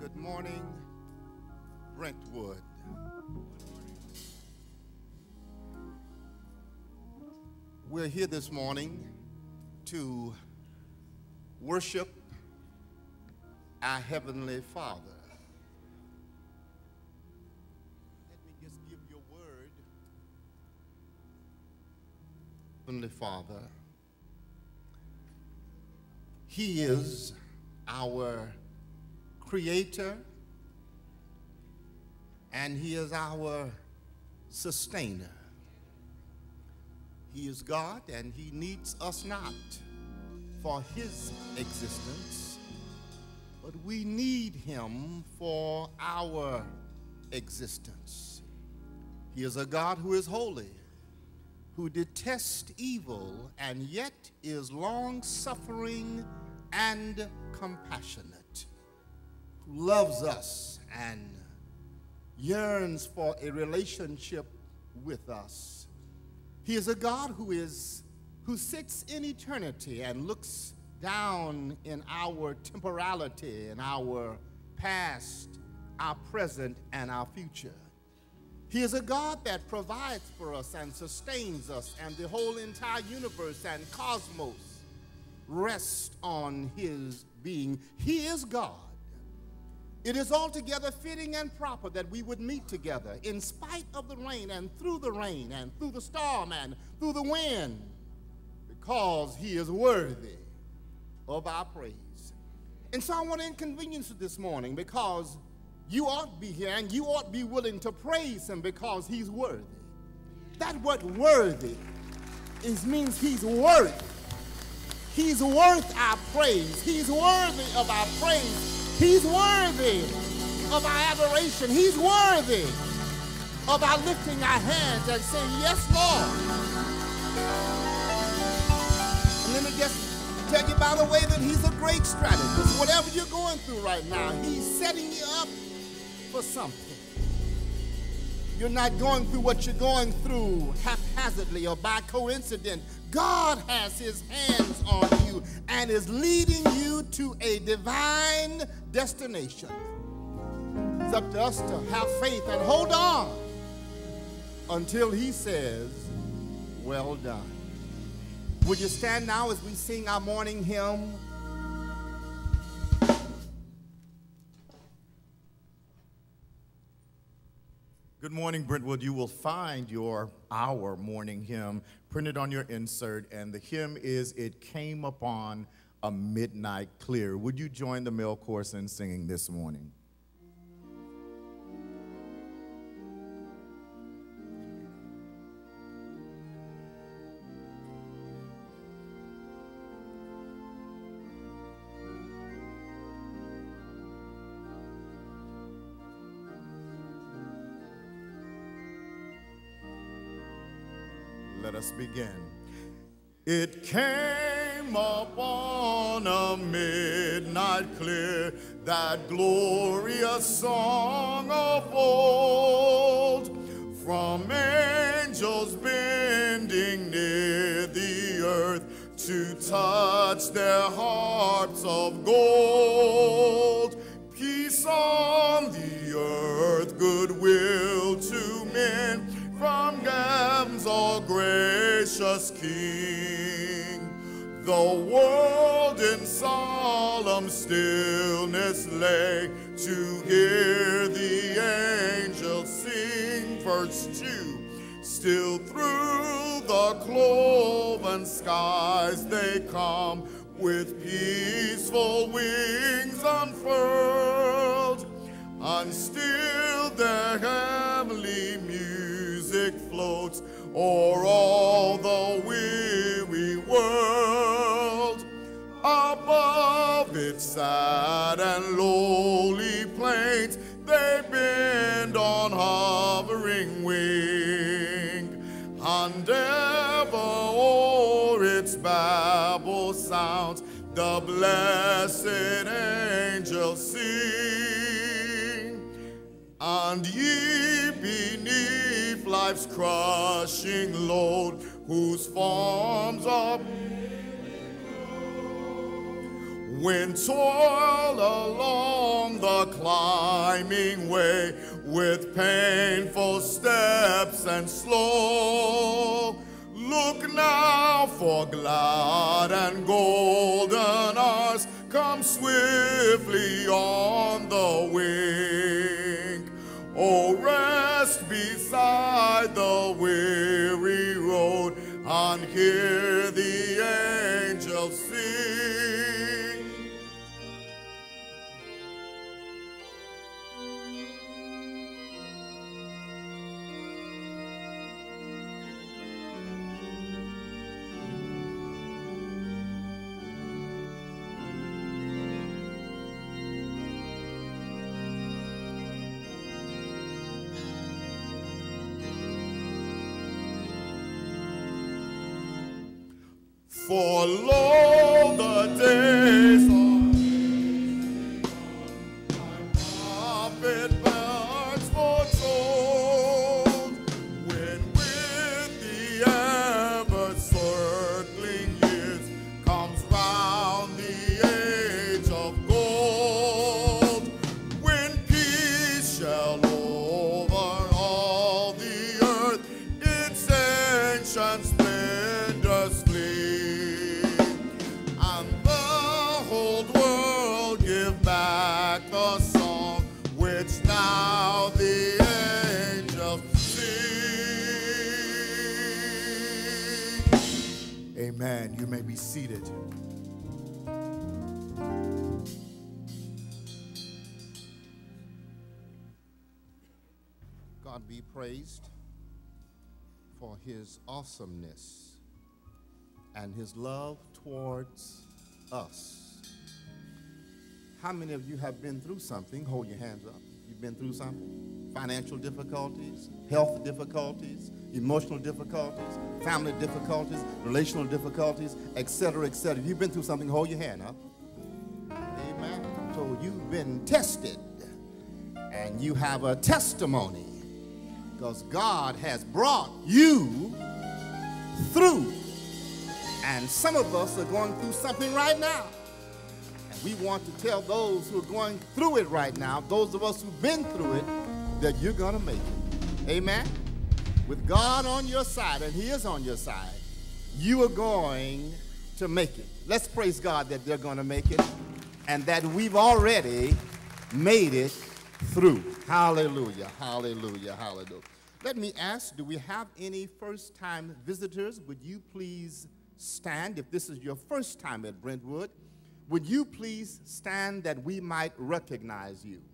Good morning, Brentwood. We're here this morning to worship our Heavenly Father. Let me just give you a word. Heavenly Father, He is our Creator, and He is our sustainer. He is God, and He needs us not for His existence, but we need Him for our existence. He is a God who is holy, who detests evil, and yet is long-suffering and compassionate, who loves us and yearns for a relationship with us. He is a God who sits in eternity and looks down in our temporality, in our past, our present, and our future. He is a God that provides for us and sustains us, and the whole entire universe and cosmos rest on His being. He is God. It is altogether fitting and proper that we would meet together in spite of the rain and through the storm and through the wind, because He is worthy of our praise. And so I want to inconvenience you this morning, because you ought to be here and you ought to be willing to praise Him because He's worthy. That word worthy means He's worth. He's worth our praise. He's worthy of our praise. He's worthy of our adoration. He's worthy of our lifting our hands and saying, yes, Lord. And let me just tell you, by the way, that He's a great strategist. Whatever you're going through right now, He's setting you up for something. You're not going through what you're going through haphazardly or by coincidence. God has His hands on you and is leading you to a divine destination. It's up to us to have faith and hold on until He says, well done. Would you stand now as we sing our morning hymn? Good morning, Brentwood. You will find our morning hymn printed on your insert, and the hymn is "It Came Upon a Midnight Clear." Would you join the male chorus in singing this morning? Let us begin. It came upon a midnight clear, that glorious song of old, from angels bending near the earth to touch their harps of gold. Peace on the earth, goodwill to men, from Gab's all gracious King. The world in solemn stillness lay to hear the angels sing. Verse 2, still through the cloven skies they come, with peaceful wings unfurled, and still their heavenly music floats o'er all the weary world. Above its sad and lowly plains they bend on hovering wing, and ever o'er its babble sounds the blessed angels sing. And ye beneath life's crushing load, whose forms are when toil along the climbing way with painful steps and slow. Look now, for glad and golden hours come swiftly on the wing. Oh, rest beside the weary road and hear the angels sing. For lo, the days of it burns foretold, when with the ever-circling years comes round the age of gold, when peace shall over all the earth its ancient splendor sleep. The song which now the angels sing. Amen. You may be seated. God be praised for his awesomeness and his love towards us. How many of you have been through something? Hold your hands up. You've been through something? Financial difficulties, health difficulties, emotional difficulties, family difficulties, relational difficulties, etc., etc. If you've been through something, hold your hand up. Amen. So you've been tested, and you have a testimony, because God has brought you through. And some of us are going through something right now. We want to tell those who are going through it right now, those of us who've been through it, that you're going to make it. Amen? With God on your side, and he is on your side, you are going to make it. Let's praise God that they're going to make it and that we've already made it through. Hallelujah, hallelujah, hallelujah. Let me ask, do we have any first-time visitors? Would you please stand if this is your first time at Brentwood? Would you please stand that we might recognize you?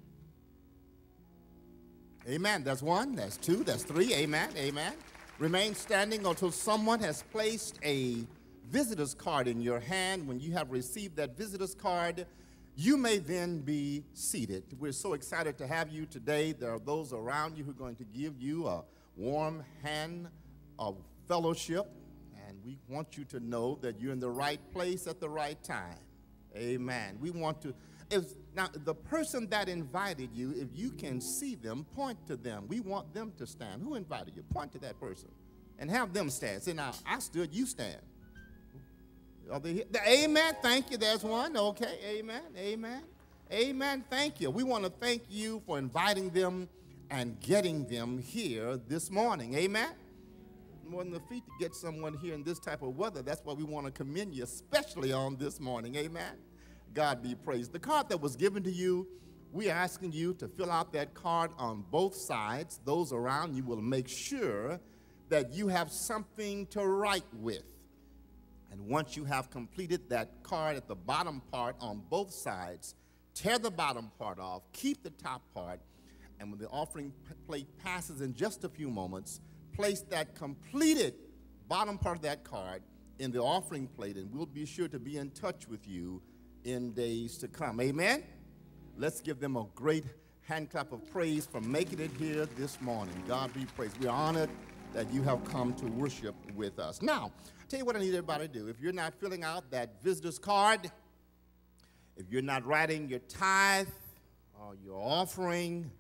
Amen. That's one, that's two, that's three. Amen, amen. Remain standing until someone has placed a visitor's card in your hand. When you have received that visitor's card, you may then be seated. We're so excited to have you today. There are those around you who are going to give you a warm hand of fellowship, and we want you to know that you're in the right place at the right time. Amen. We want to, now the person that invited you, if you can see them, point to them. We want them to stand. Who invited you? Point to that person and have them stand. Say, now, I stood, you stand. Are they here? Amen. Thank you. There's one. Okay. Amen. Amen. Amen. Thank you. We want to thank you for inviting them and getting them here this morning. Amen. More than the feet to get someone here in this type of weather. That's why we want to commend you, especially on this morning. Amen. God be praised. The card that was given to you, we are asking you to fill out that card on both sides. Those around you will make sure that you have something to write with. And once you have completed that card at the bottom part on both sides, tear the bottom part off, keep the top part, and when the offering plate passes in just a few moments, place that completed bottom part of that card in the offering plate, and we'll be sure to be in touch with you in days to come. Amen? Let's give them a great hand clap of praise for making it here this morning. God be praised. We are honored that you have come to worship with us. Now, I'll tell you what I need everybody to do. If you're not filling out that visitor's card, if you're not writing your tithe or your offering,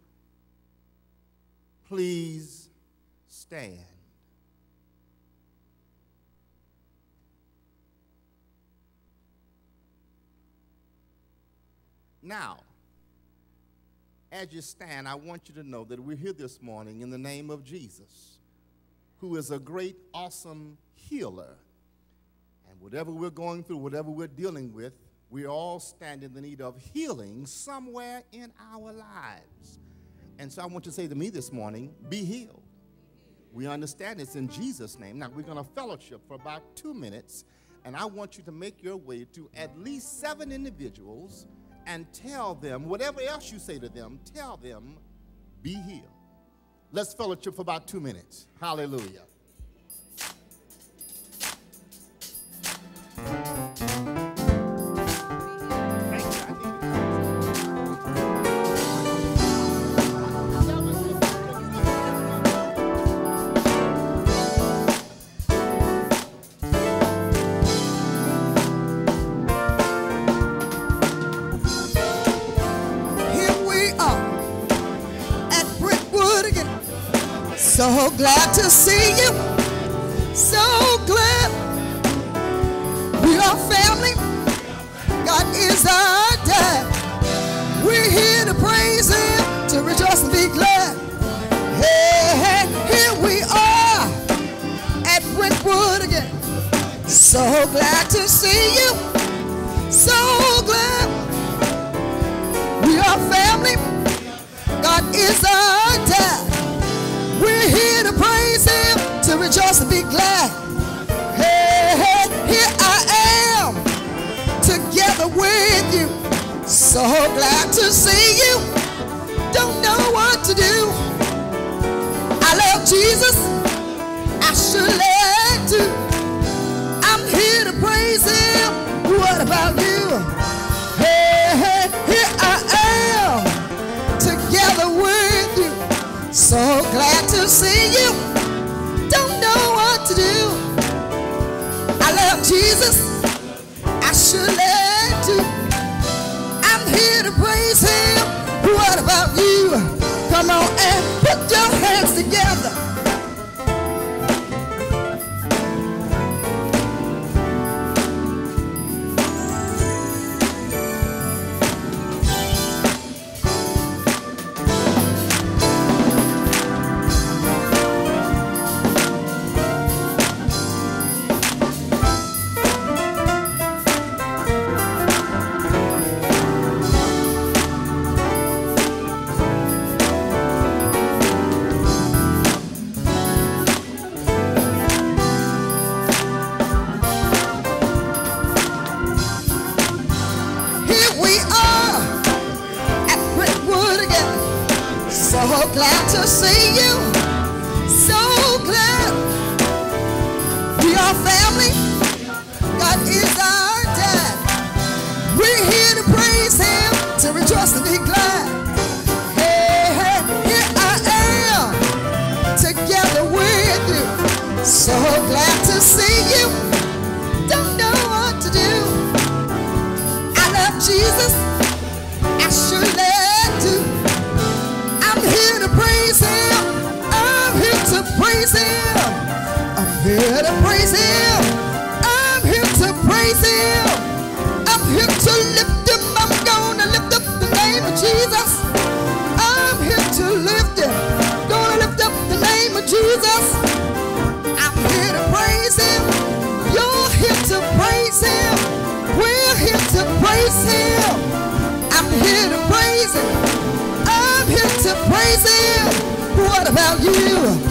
please stand. Now, as you stand, I want you to know that we're here this morning in the name of Jesus, who is a great, awesome healer. And whatever we're going through, whatever we're dealing with, we all stand in the need of healing somewhere in our lives. And so I want you to say to me this morning, be healed. We understand it's in Jesus' name. Now, we're going to fellowship for about 2 minutes, and I want you to make your way to at least 7 individuals and tell them, whatever else you say to them, tell them, be healed. Let's fellowship for about 2 minutes. Hallelujah. So glad to see you, so glad we are family. God is our dad. We're here to praise him, to rejoice and be glad. Hey, hey, here we are at Brentwood again. So glad to see you, so glad we are family. God is our dad. We're here to praise him, to rejoice and be glad. Hey, hey, here I am, together with you. So glad to see you. Don't know what to do. I love Jesus, I surely do. I'm here to praise him. What about you? Hey, hey, here I am, together with you. So glad to see you. Don't know what to do. I love Jesus, I surely do. I'm here to praise him. What about you? Come on and put your hands together. Glad to see you, so glad we are family. God is our dad. We're here to praise him, to rejoice and be glad. Hey, hey, here I am, together with you. So glad to see you. Don't know what to do. I love Jesus, I surely do. I'm here to praise him. I'm here to praise him. I'm here to praise him. I'm here to praise him. I'm here to lift him. I'm gonna lift up the name of Jesus. I'm here to lift him. Gonna lift up the name of Jesus. I'm here to praise him. You're here to praise him. We're here to praise him. I'm here to praise him. I'm here to praise him. What about you?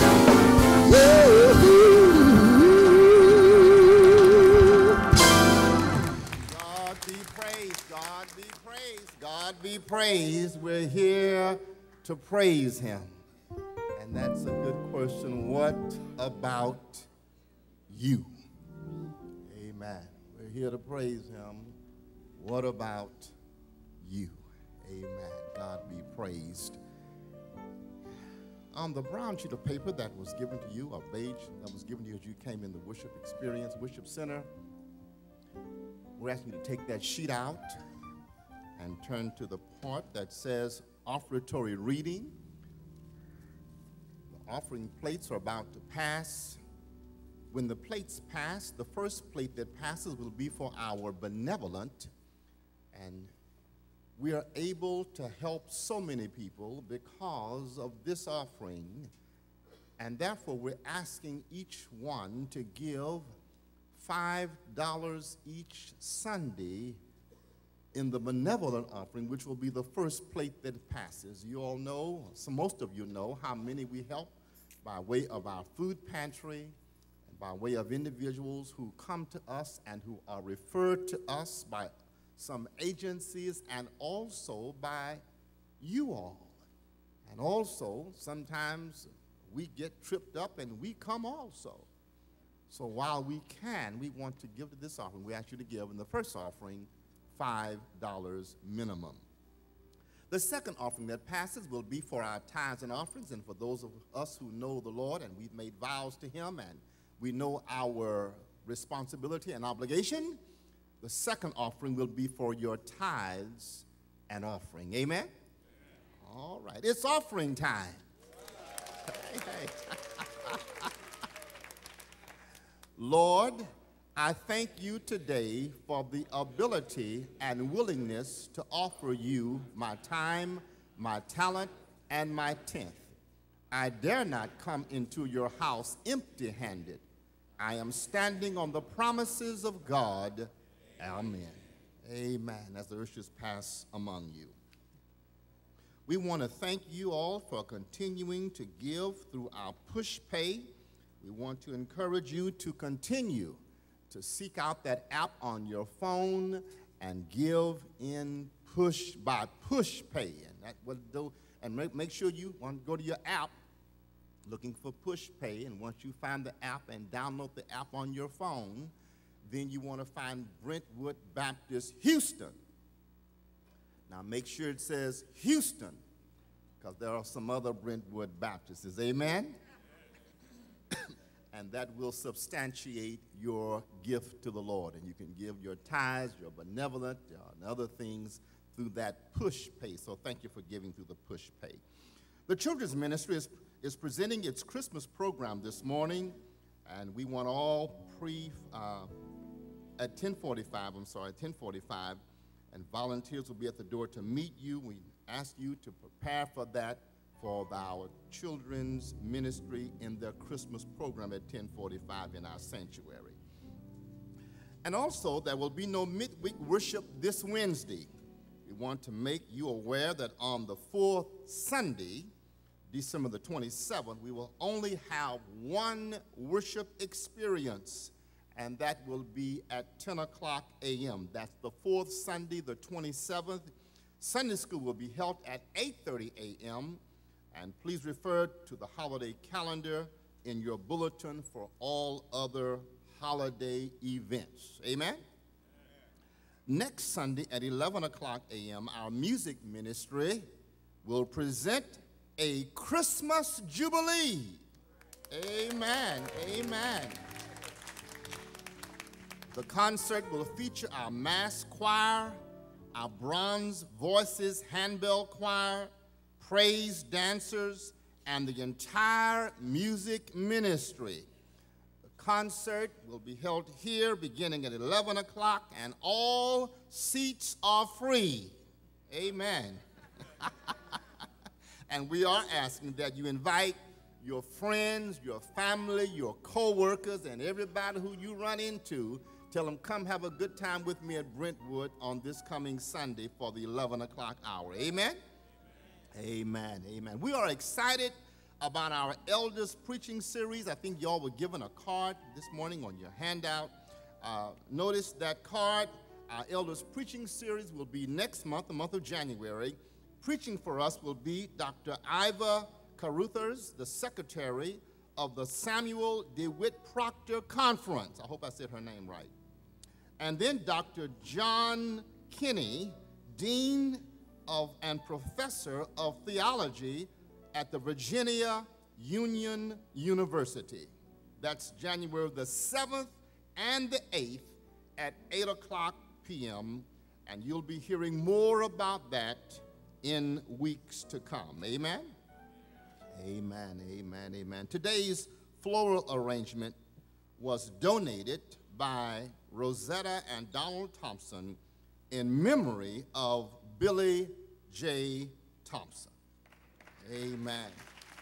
God be praised, God be praised, God be praised. We're here to praise him. And that's a good question. What about you? Amen. We're here to praise him. What about you? Amen. God be praised. On the brown sheet of paper that was given to you, a beige that was given to you as you came in the worship experience, worship center, we're asking you to take that sheet out and turn to the part that says offertory reading. The offering plates are about to pass. When the plates pass, the first plate that passes will be for our benevolent, and we are able to help so many people because of this offering, and therefore we're asking each one to give $5 each Sunday in the benevolent offering, which will be the first plate that passes. You all know, so most of you know, how many we help by way of our food pantry and by way of individuals who come to us and who are referred to us by some agencies and also by you all. And also, sometimes we get tripped up and we come also. So while we can, we want to give to this offering. We ask you to give in the first offering $5 minimum. The second offering that passes will be for our tithes and offerings, and for those of us who know the Lord and we've made vows to him and we know our responsibility and obligation, the second offering will be for your tithes and offering. Amen? All right. It's offering time. Lord, I thank you today for the ability and willingness to offer you my time, my talent, and my tenth. I dare not come into your house empty-handed. I am standing on the promises of God. Amen. Amen. As the ushers pass among you, we want to thank you all for continuing to give through our push pay. We want to encourage you to continue to seek out that app on your phone and give in push by push pay. And that will do. And make sure you want to go to your app looking for push pay. And once you find the app and download the app on your phone, then you want to find Brentwood Baptist Houston. Now make sure it says Houston, because there are some other Brentwood Baptists. Amen? And that will substantiate your gift to the Lord. And you can give your tithes, your benevolent, and other things through that push pay. So thank you for giving through the push pay. The children's ministry is presenting its Christmas program this morning, and we want all at 10:45, and volunteers will be at the door to meet you. We ask you to prepare for that, for our children's ministry in their Christmas program at 10:45 in our sanctuary. And also, there will be no midweek worship this Wednesday. We want to make you aware that on the fourth Sunday, December the 27th, we will only have one worship experience, and that will be at 10 o'clock a.m. That's the fourth Sunday, the 27th. Sunday school will be held at 8:30 a.m., and please refer to the holiday calendar in your bulletin for all other holiday events. Amen? Next Sunday at 11 o'clock a.m., our music ministry will present a Christmas Jubilee. Amen. Amen. The concert will feature our mass choir, our bronze voices handbell choir, praise dancers, and the entire music ministry. The concert will be held here beginning at 11 o'clock, and all seats are free. Amen. And we are asking that you invite your friends, your family, your co-workers, and everybody who you run into. Tell them, come have a good time with me at Brentwood on this coming Sunday for the 11 o'clock hour. Amen? Amen. Amen. We are excited about our elders preaching series. I think y'all were given a card this morning on your handout. Notice that card. Our elders preaching series will be next month, the month of January. Preaching for us will be Dr. Iva Caruthers, the secretary of the Samuel DeWitt Proctor Conference. I hope I said her name right. And then Dr. John Kinney, Dean of and Professor of Theology at the Virginia Union University. That's January the 7th and the 8th at 8 o'clock p.m., and you'll be hearing more about that in weeks to come. Amen? Amen, amen, amen. Today's floral arrangement was donated by Rosetta and Donald Thompson in memory of Billy J. Thompson. Amen.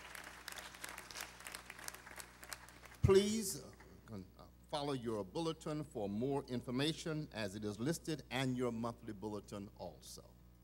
Please follow your bulletin for more information as it is listed, and your monthly bulletin also.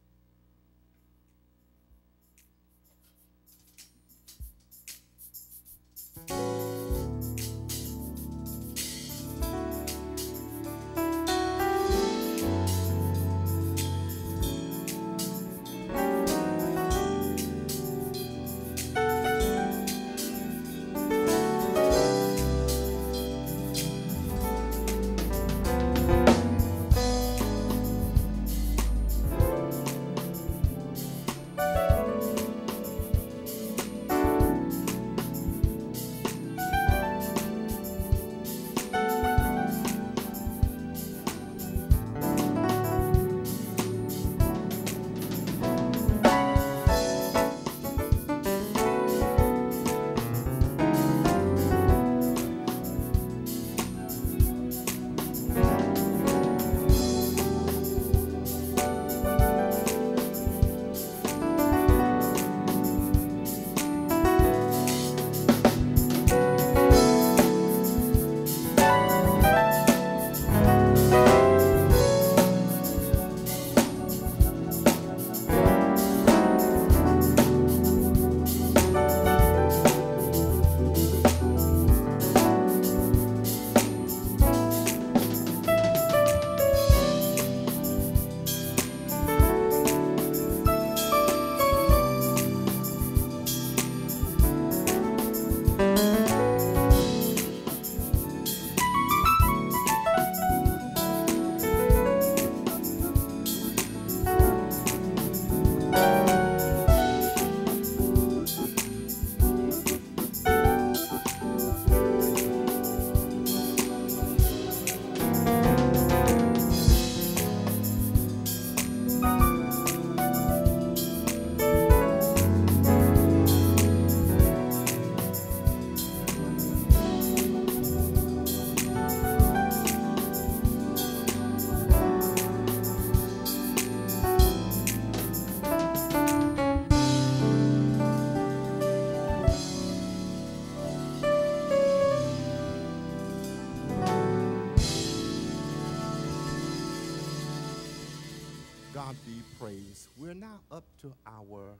God be praised. We're now up to our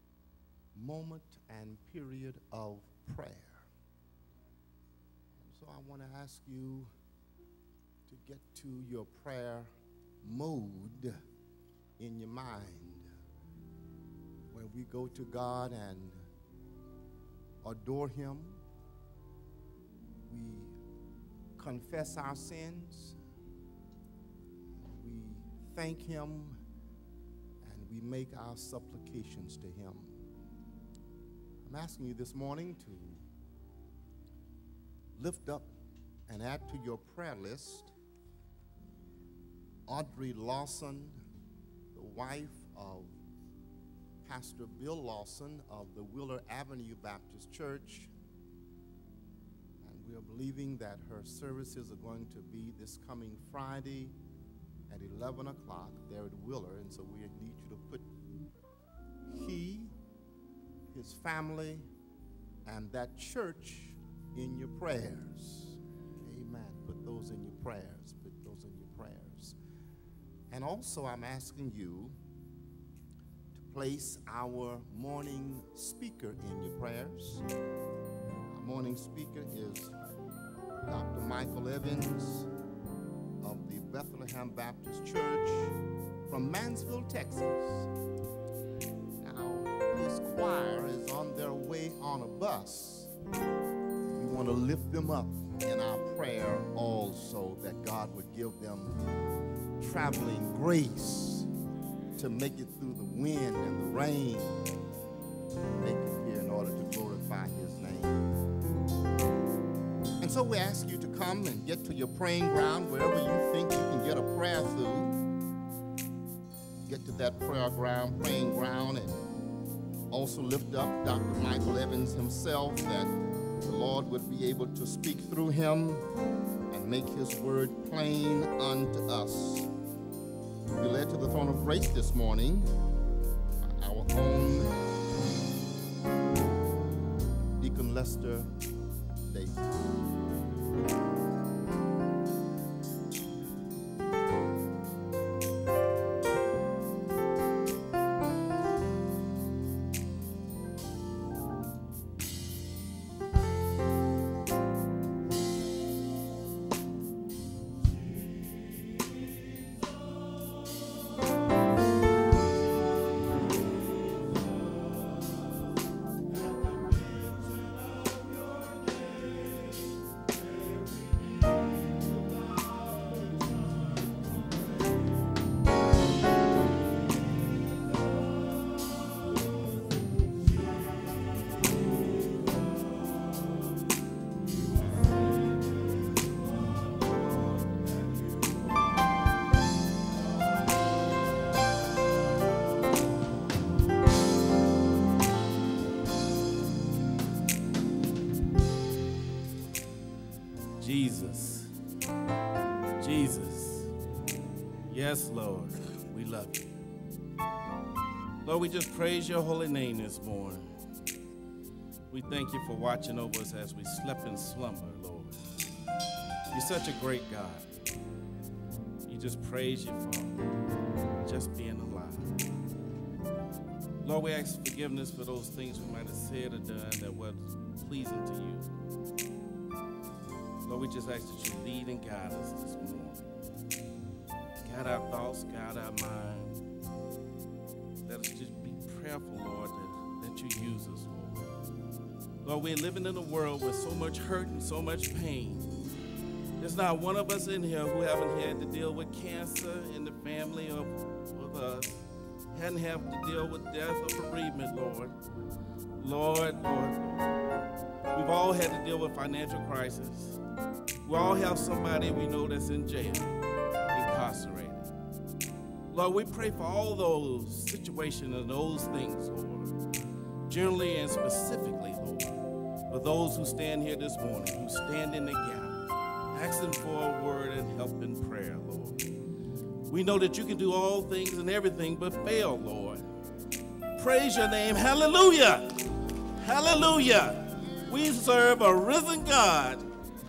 moment and period of prayer. And so I want to ask you to get to your prayer mode in your mind, where we go to God and adore Him. We confess our sins. We thank Him, and we make our supplications to Him. I'm asking you this morning to lift up and add to your prayer list Audrey Lawson, the wife of Pastor Bill Lawson of the Wheeler Avenue Baptist Church. And we are believing that her services are going to be this coming Friday at 11 o'clock there at Wheeler. And so we need you to put his family, and that church in your prayers. Amen. Put those in your prayers. Put those in your prayers. And also I'm asking you to place our morning speaker in your prayers. Our morning speaker is Dr. Michael Evans of the Bethlehem Baptist Church from Mansfield, Texas. Now, his choir is on their way on a bus. We want to lift them up in our prayer also, that God would give them traveling grace to make it through the wind and the rain, make it here in order to glorify His name. And so we ask you to come and get to your praying ground wherever you think you can get a prayer through. Get to that praying ground, and also lift up Dr. Michael Evans himself, that the Lord would be able to speak through him and make His word plain unto us. We're led to the throne of grace this morning by our own Deacon Lester Davis. Jesus, Jesus, yes, Lord, we love you. Lord, we just praise your holy name this morning. We thank you for watching over us as we slept in slumber, Lord. You're such a great God. We just praise you for just being alive. Lord, we ask forgiveness for those things we might have said or done that were pleasing to you. Lord, we just ask that you lead and guide us this morning. Guide our thoughts, guide our mind. Let us just be prayerful, Lord, that you use us, Lord. Lord, we're living in a world with so much hurt and so much pain. There's not one of us in here who haven't had to deal with cancer in the family or with us. Hadn't had to deal with death or bereavement, Lord. Lord. We've all had to deal with financial crisis. We all have somebody we know that's in jail, incarcerated. Lord, we pray for all those situations and those things, Lord, generally and specifically, Lord, for those who stand here this morning, who stand in the gap, asking for a word and help in prayer, Lord. We know that you can do all things and everything but fail, Lord. Praise your name. Hallelujah. Hallelujah. We serve a risen God.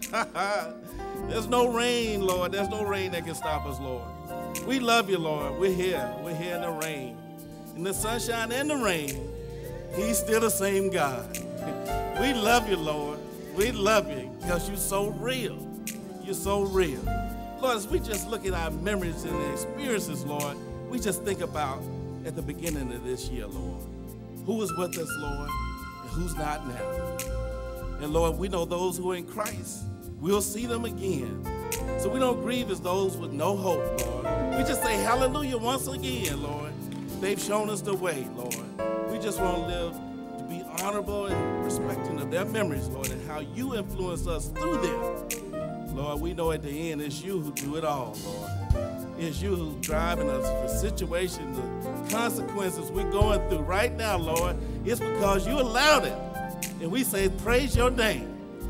There's no rain, Lord. There's no rain that can stop us, Lord. We love you, Lord. We're here. We're here in the rain. In the sunshine and the rain, he's still the same God. We love you, Lord. We love you because you're so real. You're so real. Lord, as we just look at our memories and the experiences, Lord, we just think about at the beginning of this year, Lord, who was with us, Lord, and who's not now. And Lord, we know those who are in Christ, we'll see them again. So we don't grieve as those with no hope, Lord. We just say hallelujah once again, Lord. They've shown us the way, Lord. We just want to live to be honorable and respecting of their memories, Lord, and how you influence us through them. Lord, we know at the end it's you who do it all, Lord. It's you who's driving us, the situations, the consequences we're going through right now, Lord. It's because you allowed it. And we say, praise your name.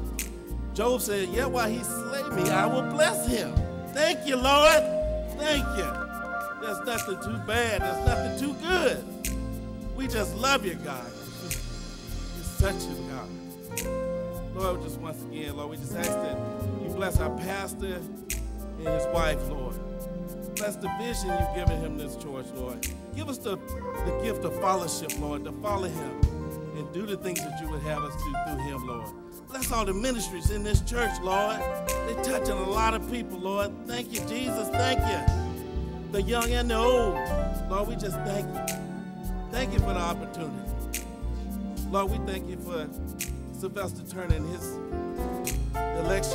Job said, yet while he slay me, I will bless him. Thank you, Lord. Thank you. There's nothing too bad. There's nothing too good. We just love you, God. You're such a God. Lord, just once again, Lord, we just ask that you bless our pastor and his wife, Lord. Bless the vision you've given him this church, Lord. Give us the gift of fellowship, Lord, to follow him and do the things that you would have us do through him, Lord. Bless all the ministries in this church, Lord. They're touching a lot of people, Lord. Thank you, Jesus. Thank you. The young and the old. Lord, we just thank you. Thank you for the opportunity. Lord, we thank you for Sylvester Turner and his election,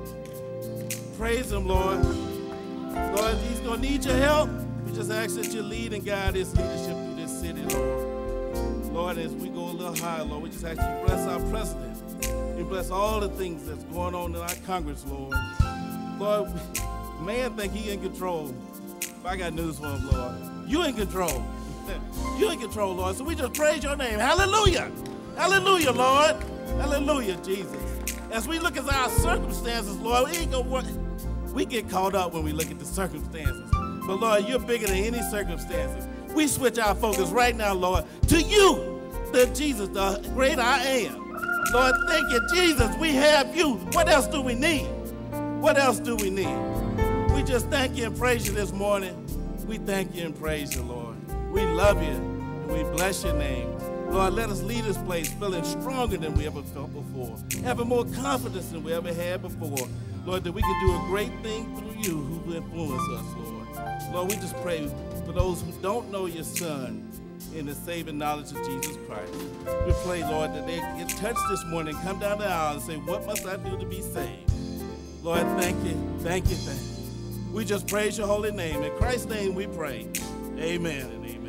Lord. Praise him, Lord. Lord, he's going to need your help. We just ask that you lead and guide his leadership through this city, Lord. Lord, as we go a little higher, Lord, we just ask you to bless our president and bless all the things that's going on in our Congress, Lord. Lord, man think he in control. But I got news for him, Lord. You in control. You in control, Lord. So we just praise your name. Hallelujah. Hallelujah, Lord. Hallelujah, Jesus. As we look at our circumstances, Lord, we get caught up when we look at the circumstances. But Lord, you're bigger than any circumstances. We switch our focus right now, Lord, to you, the Jesus, the great I am. Lord, thank you, Jesus. We have you. What else do we need? What else do we need? We just thank you and praise you this morning. We thank you and praise you, Lord. We love you and we bless your name. Lord, let us leave this place feeling stronger than we ever felt before, having more confidence than we ever had before. Lord, that we can do a great thing through you who influence us, Lord. Lord, we just pray for those who don't know your Son in the saving knowledge of Jesus Christ. We pray, Lord, that they get touched this morning, come down the aisle and say, what must I do to be saved? Lord, thank you, thank you, thank you. We just praise your holy name. In Christ's name we pray. Amen and amen.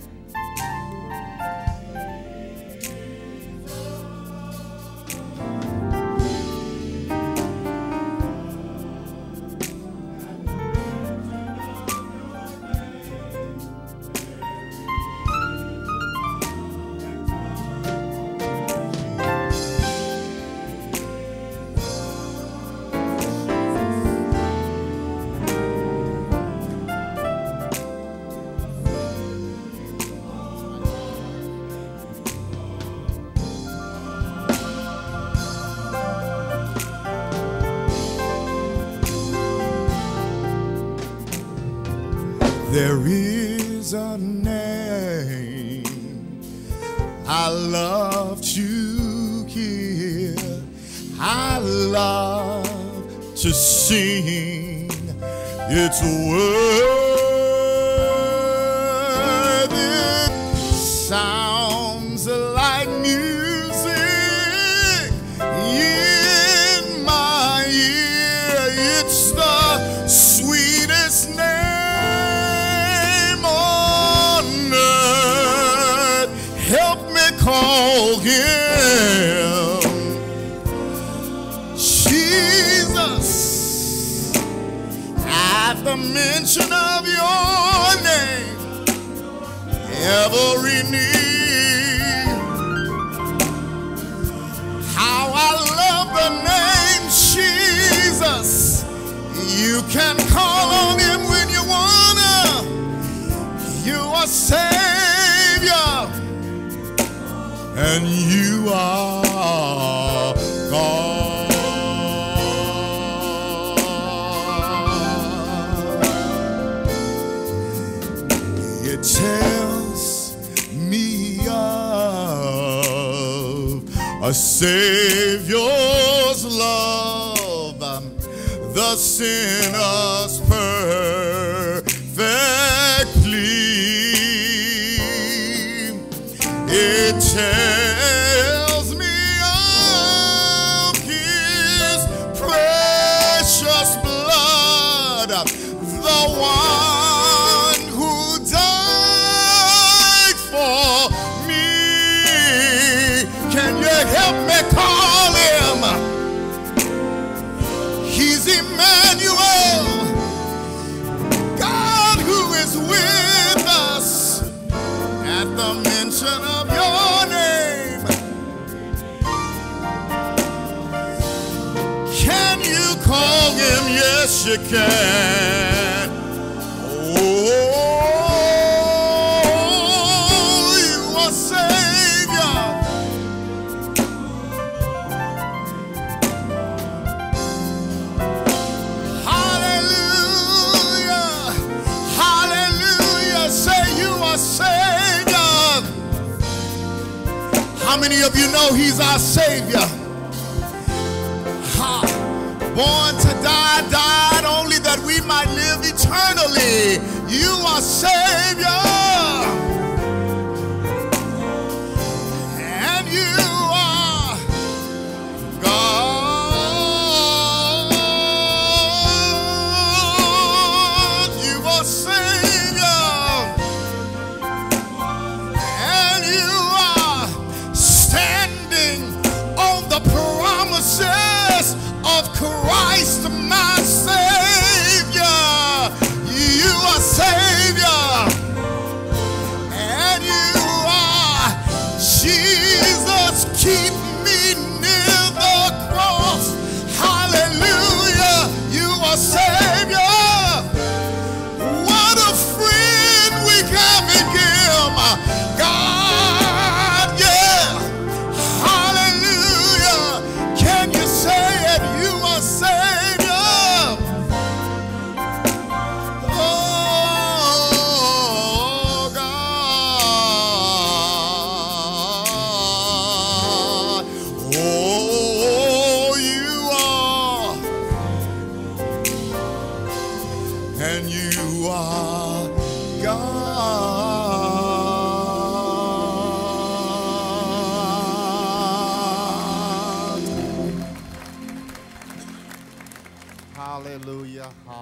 There is a name I love to hear. I love to sing its word. It sounds like music in my ear. It's the sweetest name call him Jesus. At the mention of your name, every knee. How I love the name Jesus. You can call on him when you wanna. You are Savior. And you are God. It tells me of a Savior's love, the sinner's perfectly. It tells me of his precious blood, the one who died for me. Can you help me call him? He's Emmanuel, God who is with us. At the mention of your name, can you call him? Yes, you can. Oh, you are Savior. Hallelujah, hallelujah. Say you are Savior. How many of you know he's our Savior? Ha. Born to die, died only that we might live eternally. You are Savior. And you are God. You are Savior. And you are standing on the promises of Christ, my Savior. You are Savior.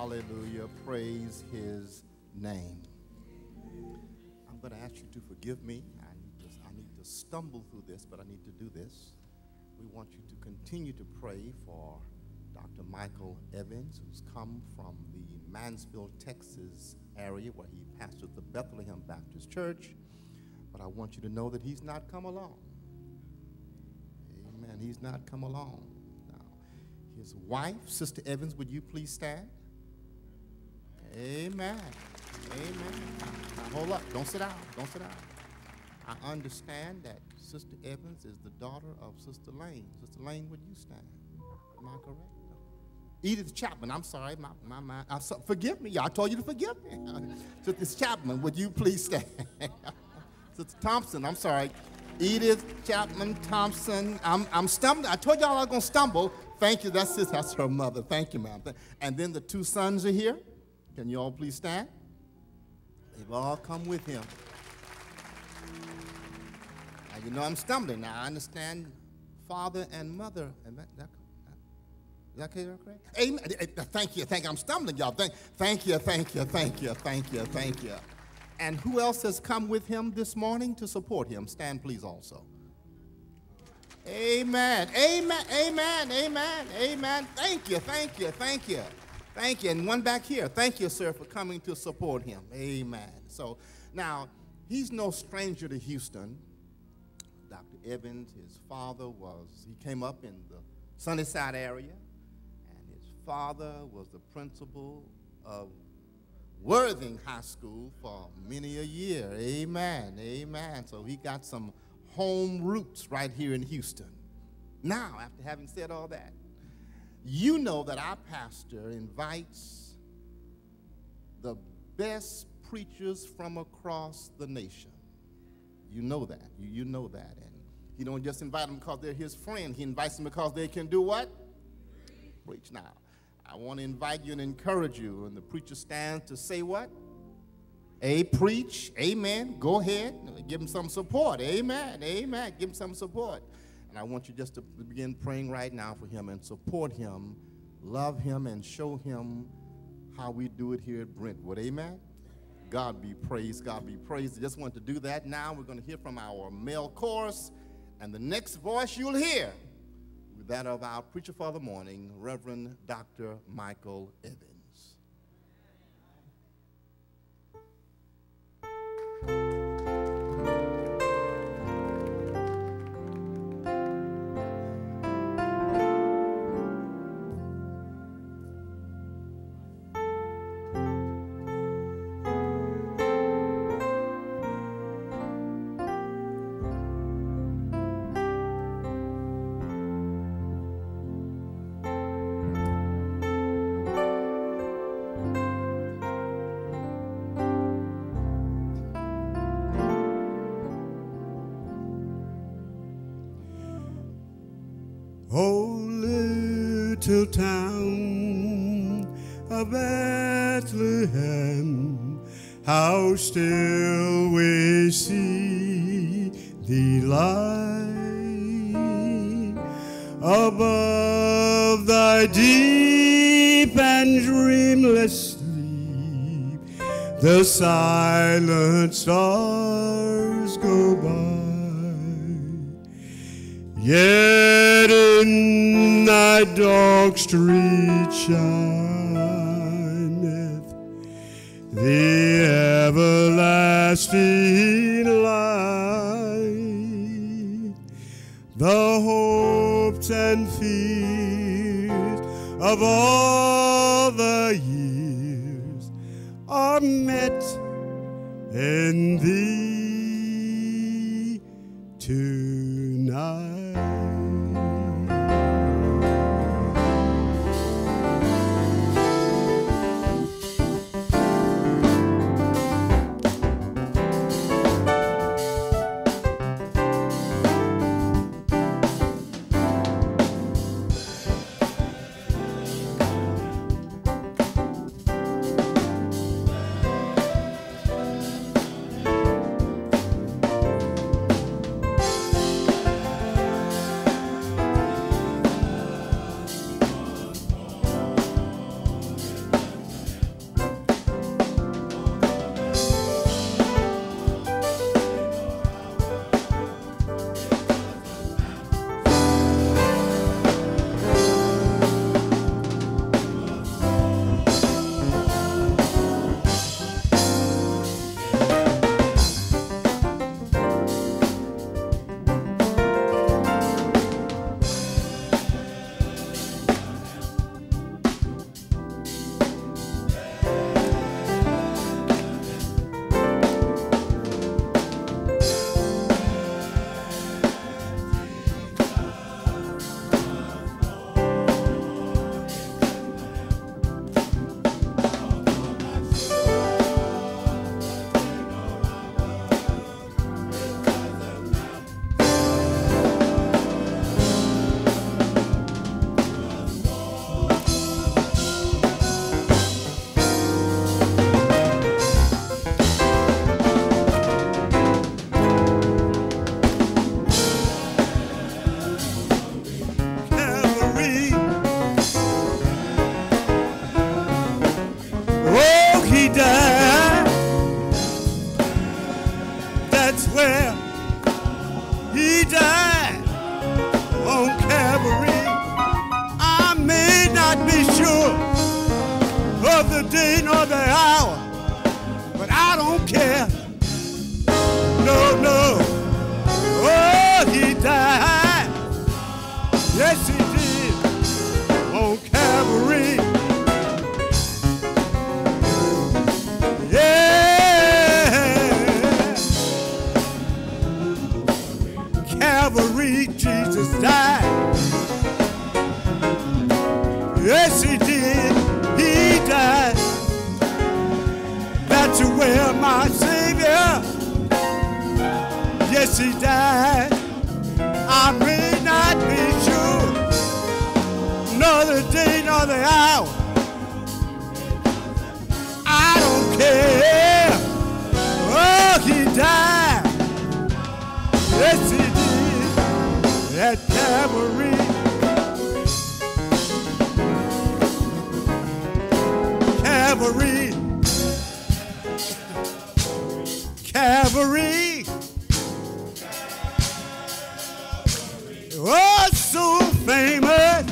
Hallelujah. Praise his name. I'm going to ask you to forgive me. I need to stumble through this, but I need to do this. We want you to continue to pray for Dr. Michael Evans, who's come from the Mansfield, Texas area where he pastors the Bethlehem Baptist Church. But I want you to know that he's not come along. Amen. He's not come along. Now, his wife, Sister Evans, would you please stand? Amen. Amen. Now, hold up. Don't sit down. Don't sit down. I understand that Sister Evans is the daughter of Sister Lane. Sister Lane, would you stand? Am I correct? Edith Chapman. I'm sorry. Forgive me. I told you to forgive me. Sister Chapman, would you please stand? Sister Thompson. I'm sorry. Edith Chapman Thompson. I'm stumbling. I told y'all I was going to stumble. Thank you. That's her mother. Thank you, ma'am. And then the two sons are here. Can you all please stand? They've all come with him. Now, you know I'm stumbling. Now, I understand father and mother. Is that correct? Amen. Thank you. I'm stumbling, y'all. Thank you. And who else has come with him this morning to support him? Stand, please, also. Amen. Thank you. And one back here. Thank you, sir, for coming to support him. Amen. So now, he's no stranger to Houston. Dr. Evans, his father he came up in the Sunnyside area, and his father was the principal of Worthing High School for many a year. Amen. So he got some home roots right here in Houston. Now, after having said all that, you know that our pastor invites the best preachers from across the nation. You know that. You know that. And he don't just invite them because they're his friend. He invites them because they can do what? Preach. Now, I want to invite you and encourage you. And the preacher stands to say what? Preach. Amen. Go ahead. Give him some support. Amen. Give him some support. And I want you just to begin praying right now for him and support him, love him, and show him how we do it here at Brentwood. Amen? God be praised. God be praised. I just want to do that now. We're going to hear from our male chorus. And the next voice you'll hear is that of our preacher for the morning, Reverend Dr. Michael Evans. Little town of Bethlehem, how still we see thee lie above thy deep and dreamless sleep. The silent stars go by. Yet in thy dark street shineth the everlasting light. The hopes and fears of all the years are met in thee tonight. where he died on Calvary. I may not be sure of the day nor the hour, but I don't care. No, no. Oh, he died. Yes, he did on Calvary. Yeah. Calvary, Jesus died. Yes, he did. He died. That's where my Savior. Yes, he died. I may not be sure, nor the day nor the hour. I don't care. Oh, he died. Yes, he did. At Calvary. Calvary. Calvary. Oh, so famous.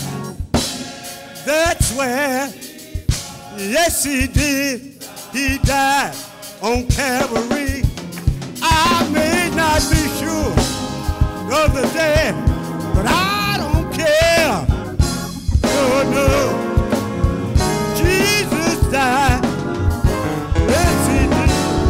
That's where, yes, he did. He died on Calvary. I may not be sure of the day, but I don't care. Oh, no. Jesus died. Yes, he did.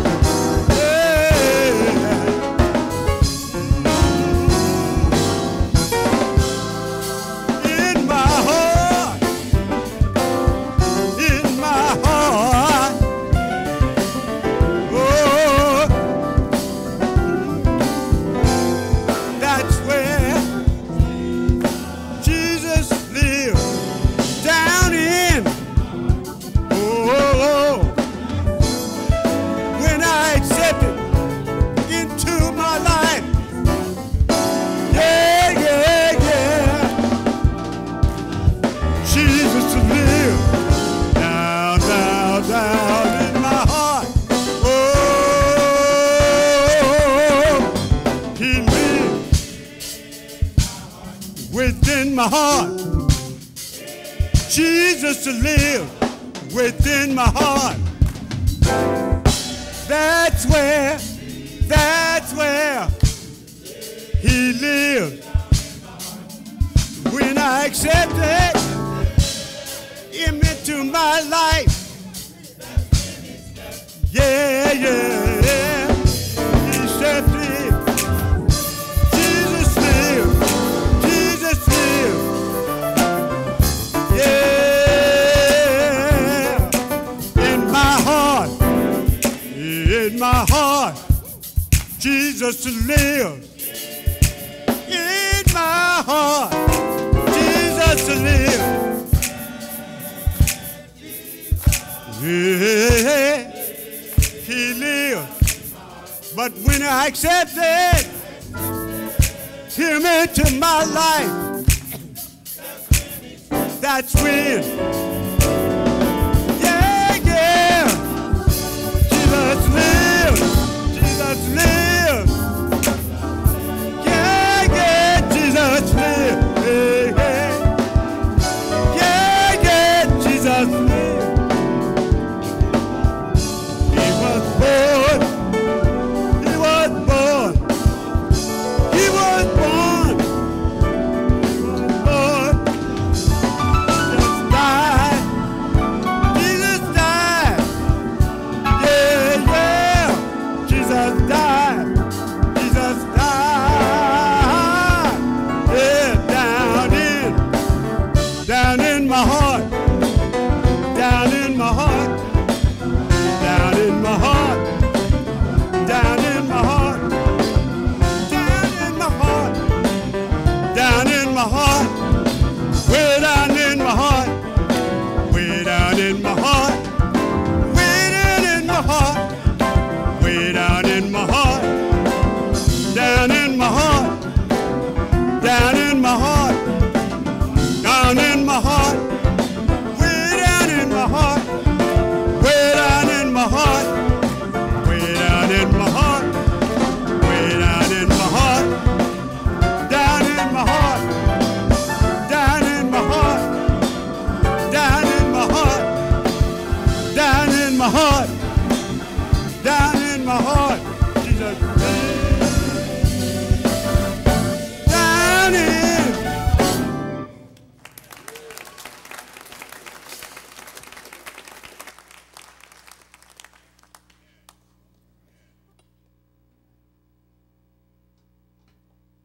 My heart, Jesus to live within my heart. That's where he lived. When I accepted him into my life, yeah, yeah, yeah, he said Jesus lived. Yeah, in my heart, Jesus to live. In my heart, Jesus to live. Yeah, he lived. But when I accepted him into my life, that's when, yeah, yeah, Jesus lives, Jesus lives, yeah, yeah, Jesus lives, yeah, yeah, yeah, Jesus lives. He was born, he was born, he was born, he was born. Down in my heart, down in my heart, down in my heart, down in my heart, down in my heart, down in my heart, way down in my heart, way down in my heart, way down in my heart, way down in my heart, down in my heart, down in my heart. Down in my heart, way down in my heart, way down in my heart, way down in my heart,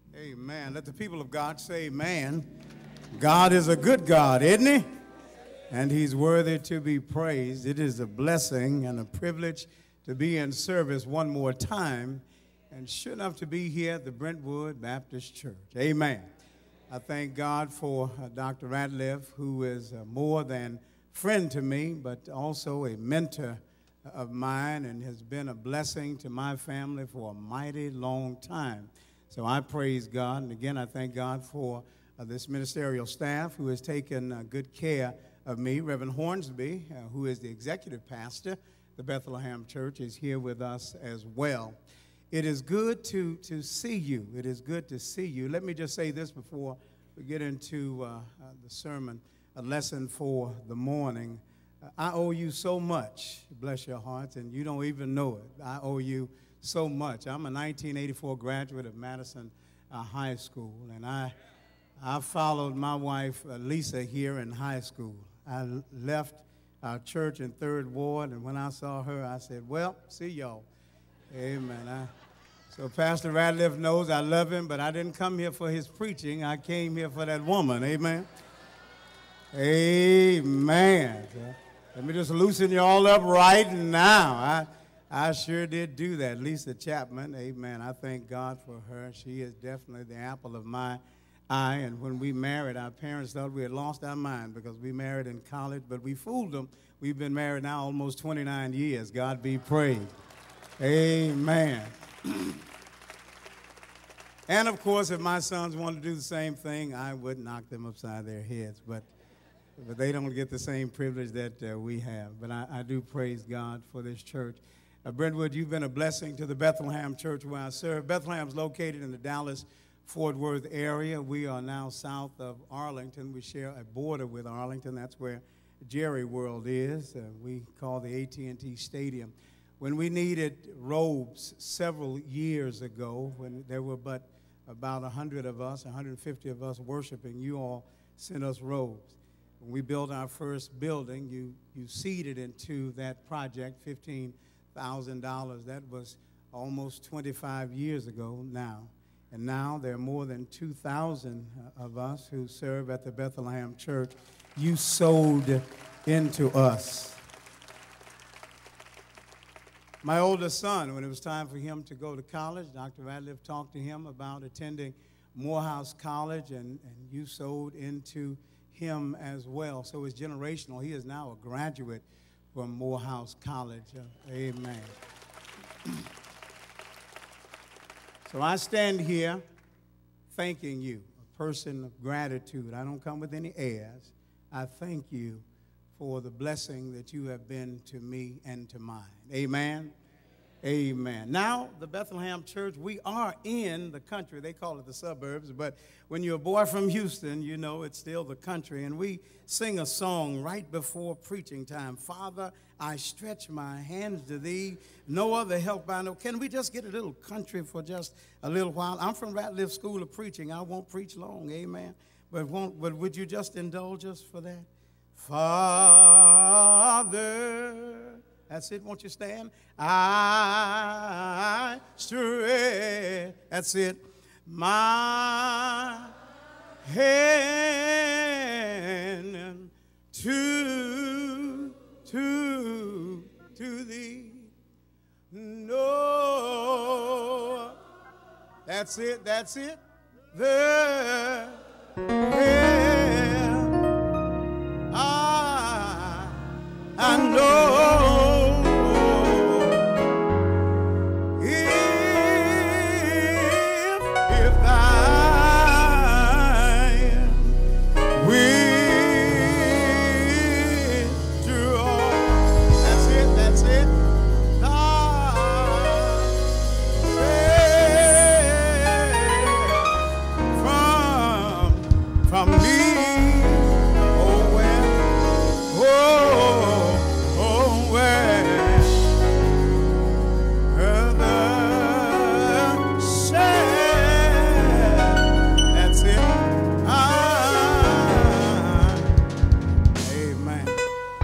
Amen. Let the people of God say amen. God is a good God, isn't he? And he's worthy to be praised. It is a blessing and a privilege to be in service one more time, and sure enough to be here at the Brentwood Baptist Church. Amen. I thank God for Dr. Ratliff, who is more than friend to me, but also a mentor of mine and has been a blessing to my family for a mighty long time. So I praise God. And again, I thank God for this ministerial staff who has taken good care of me. Reverend Hornsby, who is the executive pastor, the Bethlehem Church, is here with us as well. It is good to see you. It is good to see you. Let me just say this before we get into the sermon, a lesson for the morning. I owe you so much, bless your hearts, and you don't even know it. I owe you so much. I'm a 1984 graduate of Madison High School, and I followed my wife, Lisa, here in high school. I left our church in 3rd Ward, and when I saw her, I said, well, see y'all. Amen. So Pastor Ratliff knows I love him, but I didn't come here for his preaching. I came here for that woman. Amen. Amen. Let me just loosen you all up right now. I sure did do that. Lisa Chapman, amen. I thank God for her. She is definitely the apple of my eye. And when we married, our parents thought we had lost our mind because we married in college, but we fooled them. We've been married now almost 29 years. God be praised. Amen. And, of course, if my sons wanted to do the same thing, I would knock them upside their heads. But they don't get the same privilege that we have. But I do praise God for this church. Brentwood, you've been a blessing to the Bethlehem Church where I serve. Bethlehem's located in the Dallas-Fort Worth area. We are now south of Arlington. We share a border with Arlington. That's where Jerry World is. We call the AT&T Stadium. When we needed robes several years ago, when there were but about 100 of us, 150 of us worshiping, you all sent us robes. When we built our first building, you seeded into that project $15,000. That was almost 25 years ago now. And now there are more than 2,000 of us who serve at the Bethlehem Church. You sowed into us. My oldest son, when it was time for him to go to college, Dr. Ratliff talked to him about attending Morehouse College, and you sowed into him as well. So it's generational. He is now a graduate from Morehouse College. Amen. So I stand here thanking you, a person of gratitude. I don't come with any airs. I thank you for the blessing that you have been to me and to mine. Amen. Amen. Now, the Bethlehem Church, we are in the country. They call it the suburbs, but when you're a boy from Houston, you know it's still the country. And we sing a song right before preaching time. Father, I stretch my hands to thee. No other help I know. Can we just get a little country for just a little while? I'm from Ratliff School of Preaching. I won't preach long, amen. But would you just indulge us for that? Father, that's it. Won't you stand? I stretch, that's it, my hand to thee. No, that's it. The I know if I withdraw, that's it. From me.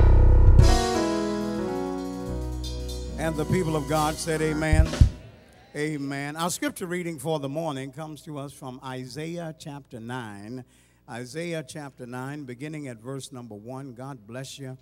And the people of God said amen. Amen. Our scripture reading for the morning comes to us from Isaiah chapter 9. Isaiah chapter 9, beginning at verse number 1. God bless you.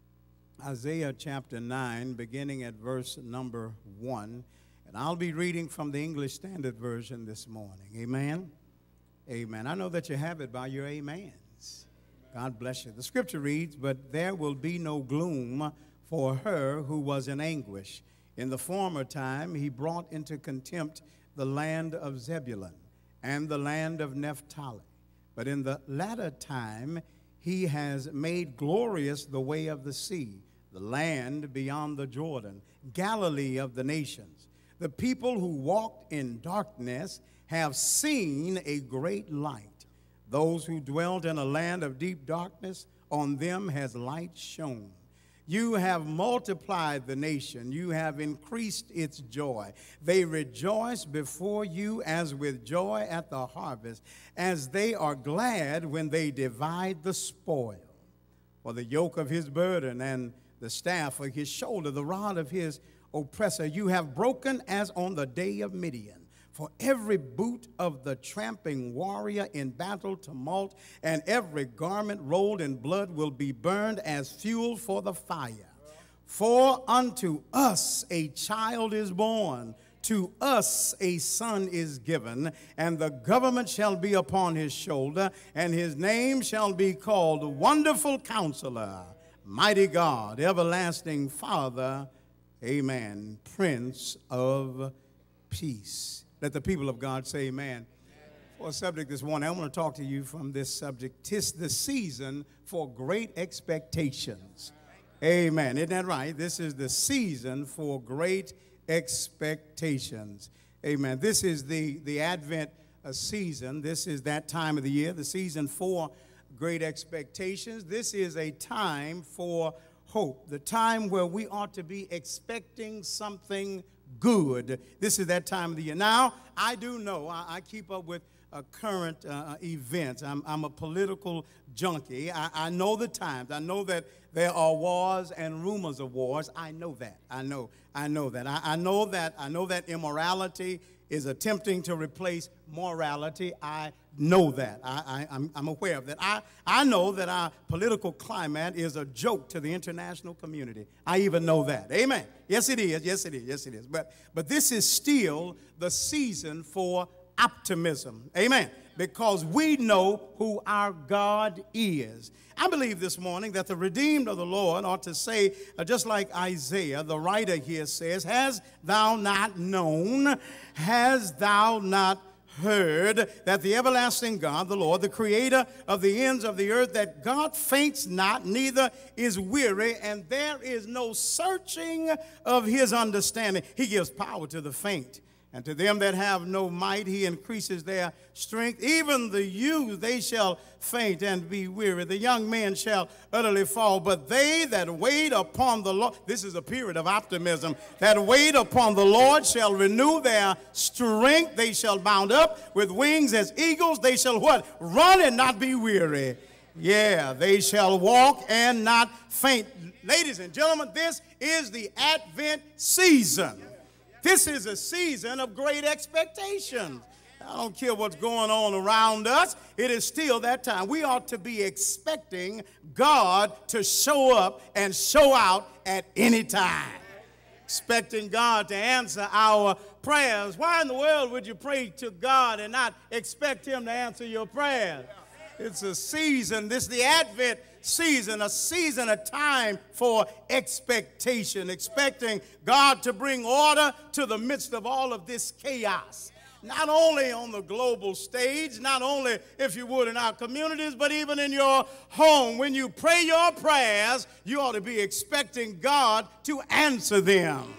Isaiah chapter 9, beginning at verse number 1. And I'll be reading from the English Standard Version this morning. Amen. Amen. I know that you have it by your amens. God bless you. The scripture reads, "But there will be no gloom for her who was in anguish. In the former time he brought into contempt the land of Zebulun and the land of Naphtali. But in the latter time he has made glorious the way of the sea, the land beyond the Jordan, Galilee of the nations. The people who walked in darkness have seen a great light. Those who dwelt in a land of deep darkness, on them has light shone. You have multiplied the nation. You have increased its joy. They rejoice before you as with joy at the harvest, as they are glad when they divide the spoil. For the yoke of his burden and the staff of his shoulder, the rod of his oppressor, you have broken as on the day of Midian. For every boot of the tramping warrior in battle tumult, and every garment rolled in blood will be burned as fuel for the fire. For unto us a child is born, to us a son is given, and the government shall be upon his shoulder, and his name shall be called Wonderful Counselor, Mighty God, Everlasting Father, Amen, Prince of Peace." Let the people of God say amen. For a subject this morning, I want to talk to you from this subject. 'Tis the season for great expectations. Amen. Isn't that right? This is the season for great expectations. Amen. This is the Advent season. This is that time of the year, the season for great expectations. This is a time for hope, the time where we ought to be expecting something good. This is that time of the year. Now, I do know, I keep up with current events. I'm a political junkie. I know the times. I know that there are wars and rumors of wars. I know that. I know that. I know that immorality is attempting to replace morality. I know that. I'm aware of that. I know that our political climate is a joke to the international community. I even know that. Amen. Yes, it is. Yes, it is. Yes, it is. But this is still the season for optimism. Amen. Because we know who our God is. I believe this morning that the redeemed of the Lord ought to say, just like Isaiah, the writer here says, "Has thou not known, has thou not heard, that the everlasting God, the Lord, the creator of the ends of the earth, that God faints not, neither is weary, and there is no searching of his understanding. He gives power to the faint, and to them that have no might he increases their strength. Even the youth, they shall faint and be weary. The young men shall utterly fall. But they that wait upon the Lord," this is a period of optimism, "that wait upon the Lord shall renew their strength. They shall mount up with wings as eagles. They shall" what? "Run and not be weary. Yeah, they shall walk and not faint." Ladies and gentlemen, this is the Advent season. This is a season of great expectations. I don't care what's going on around us. It is still that time. We ought to be expecting God to show up and show out at any time. Expecting God to answer our prayers. Why in the world would you pray to God and not expect him to answer your prayers? It's a season. This is the Advent season, a time for expectation, expecting God to bring order to the midst of all of this chaos. Not only on the global stage, not only, if you would, in our communities, but even in your home. When you pray your prayers, you ought to be expecting God to answer them.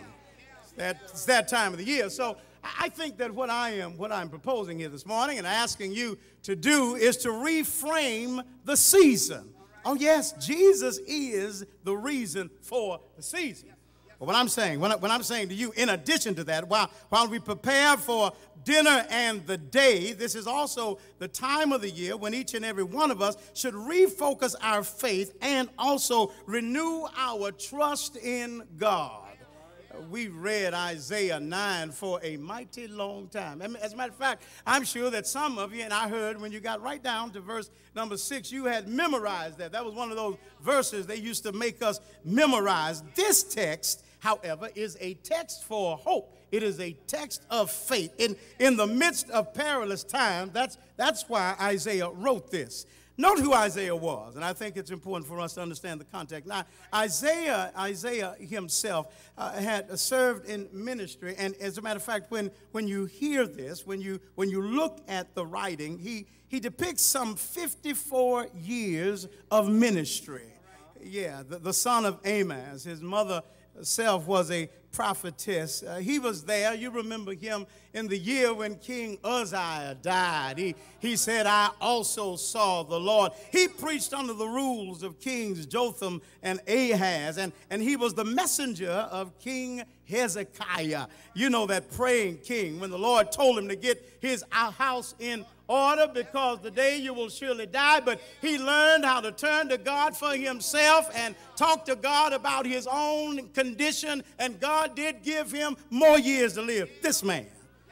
It's that time of the year. So I think that what I'm proposing here this morning and asking you to do is to reframe the season. Oh, yes, Jesus is the reason for the season. But what I'm saying to you, in addition to that, while we prepare for dinner and the day, this is also the time of the year when each and every one of us should refocus our faith and also renew our trust in God. We read Isaiah 9 for a mighty long time. As a matter of fact, I'm sure that some of you, and I heard when you got right down to verse number 6, you had memorized that. That was one of those verses they used to make us memorize. This text, however, is a text for hope. It is a text of faith. In the midst of perilous time, that's why Isaiah wrote this. Note who Isaiah was, and I think it's important for us to understand the context. Now, Isaiah himself had served in ministry, and as a matter of fact, when you hear this, when you look at the writing, he depicts some 54 years of ministry. Yeah, the son of Amoz, his mother herself was a prophetess. He was there. You remember him in the year when King Uzziah died. He said, I also saw the Lord. He preached under the rules of Kings Jotham and Ahaz, and he was the messenger of King Hezekiah. You know, that praying king, when the Lord told him to get his house in order because the day you will surely die. But he learned how to turn to God for himself and talk to God about his own condition, and God did give him more years to live. This man,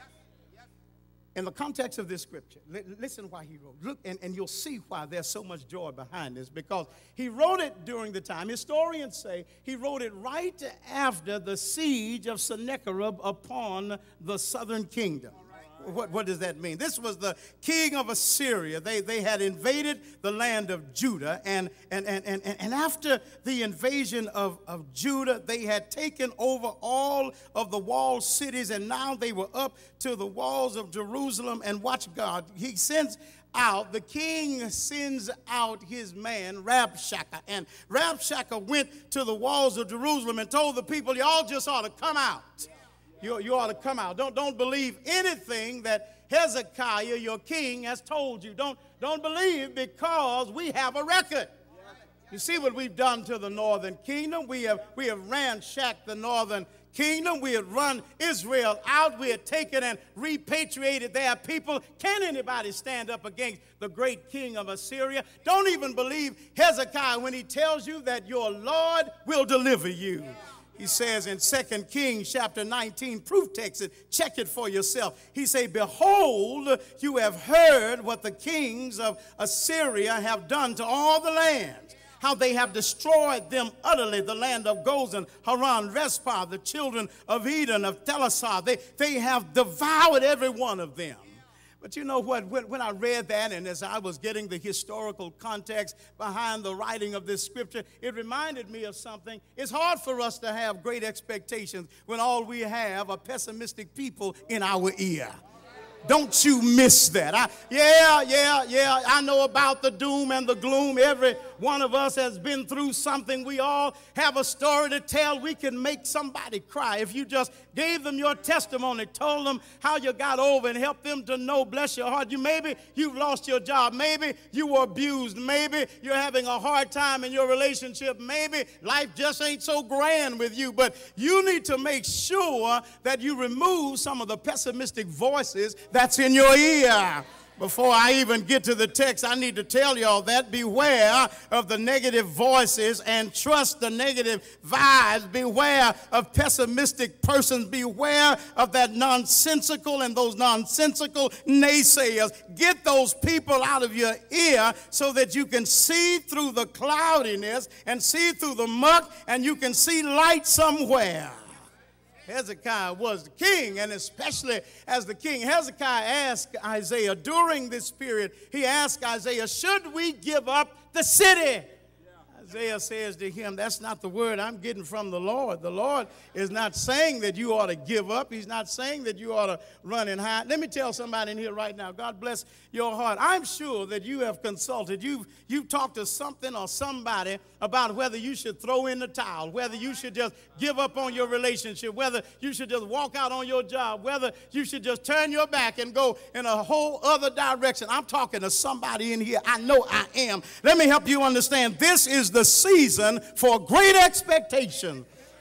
in the context of this scripture, listen why he wrote. Look, and you'll see why there's so much joy behind this, because he wrote it during the time. Historians say he wrote it right after the siege of Sennacherib upon the southern kingdom. What does that mean? This was the king of Assyria. They had invaded the land of Judah, and after the invasion of Judah, they had taken over all of the walled cities, and now they were up to the walls of Jerusalem. And watch God. The king sends out his man, Rabshakeh. And Rabshakeh went to the walls of Jerusalem and told the people, y'all just ought to come out. You ought to come out. Don't believe anything that Hezekiah, your king, has told you. Don't believe, because we have a record. You see what we've done to the northern kingdom. We have ransacked the northern kingdom. We have run Israel out. We have taken and repatriated their people. Can anybody stand up against the great king of Assyria? Don't even believe Hezekiah when he tells you that your Lord will deliver you. He says in 2 Kings chapter 19, proof text it, check it for yourself. He say, behold, you have heard what the kings of Assyria have done to all the lands, how they have destroyed them utterly, the land of Gozan, Haran, Respah, the children of Eden, of Telassar. They have devoured every one of them. But you know what, when I read that, and as I was getting the historical context behind the writing of this scripture, it reminded me of something. It's hard for us to have great expectations when all we have are pessimistic people in our ear. Don't you miss that. I know about the doom and the gloom. Every one of us has been through something. We all have a story to tell. We can make somebody cry. If you just gave them your testimony, told them how you got over and helped them to know, bless your heart, maybe you've lost your job. Maybe you were abused. Maybe you're having a hard time in your relationship. Maybe life just ain't so grand with you. But you need to make sure that you remove some of the pessimistic voices that's in your ear. Before I even get to the text, I need to tell y'all that beware of the negative voices and trust the negative vibes. Beware of pessimistic persons. Beware of that nonsensical and those nonsensical naysayers. Get those people out of your ear so that you can see through the cloudiness and see through the muck, and you can see light somewhere. Hezekiah was the king, and especially as the king, Hezekiah asked Isaiah during this period, he asked Isaiah, should we give up the city? Isaiah says to him, that's not the word I'm getting from the Lord. The Lord is not saying that you ought to give up. He's not saying that you ought to run and hide. Let me tell somebody in here right now, God bless your heart. I'm sure that you have consulted. You've talked to something or somebody about whether you should throw in the towel, whether you should just give up on your relationship, whether you should just walk out on your job, whether you should just turn your back and go in a whole other direction. I'm talking to somebody in here. I know I am. Let me help you understand. This is the season for great expectation.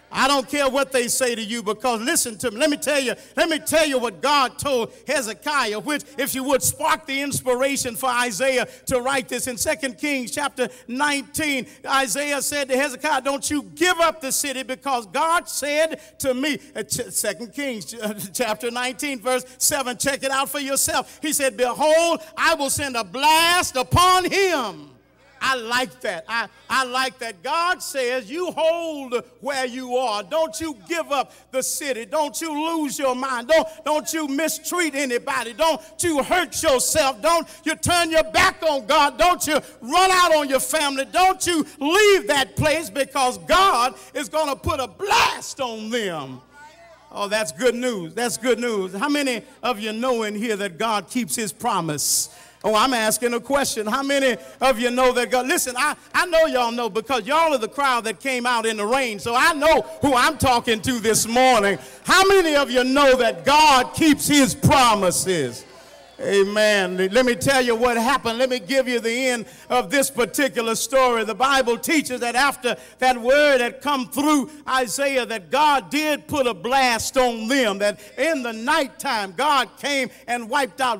I don't care what they say to you, because listen to me. Let me tell you what God told Hezekiah, which, if you would, spark the inspiration for Isaiah to write this. In 2 Kings chapter 19, Isaiah said to Hezekiah, don't you give up the city, because God said to me, 2 Kings chapter 19, verse 7, check it out for yourself. He said, behold, I will send a blast upon him. I like that. I like that. God says you hold where you are. Don't you give up the city. Don't you lose your mind. Don't you mistreat anybody. Don't you hurt yourself. Don't you turn your back on God. Don't you run out on your family. Don't you leave that place, because God is going to put a blast on them. Oh, that's good news. That's good news. How many of you know in here that God keeps his promise? Oh, I'm asking a question. How many of you know that God? Listen, I know y'all know, because y'all are the crowd that came out in the rain. So I know who I'm talking to this morning. How many of you know that God keeps his promises? Amen. Let me tell you what happened. Let me give you the end of this particular story. The Bible teaches that after that word had come through Isaiah, that God did put a blast on them, that in the nighttime God came and wiped out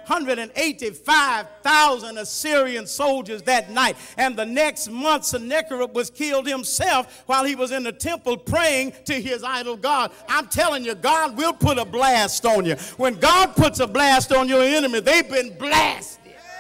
185,000 Assyrian soldiers that night. And the next month, Sennacherib was killed himself while he was in the temple praying to his idol God. I'm telling you, God will put a blast on you. When God puts a blast on your enemy, they've been blasted.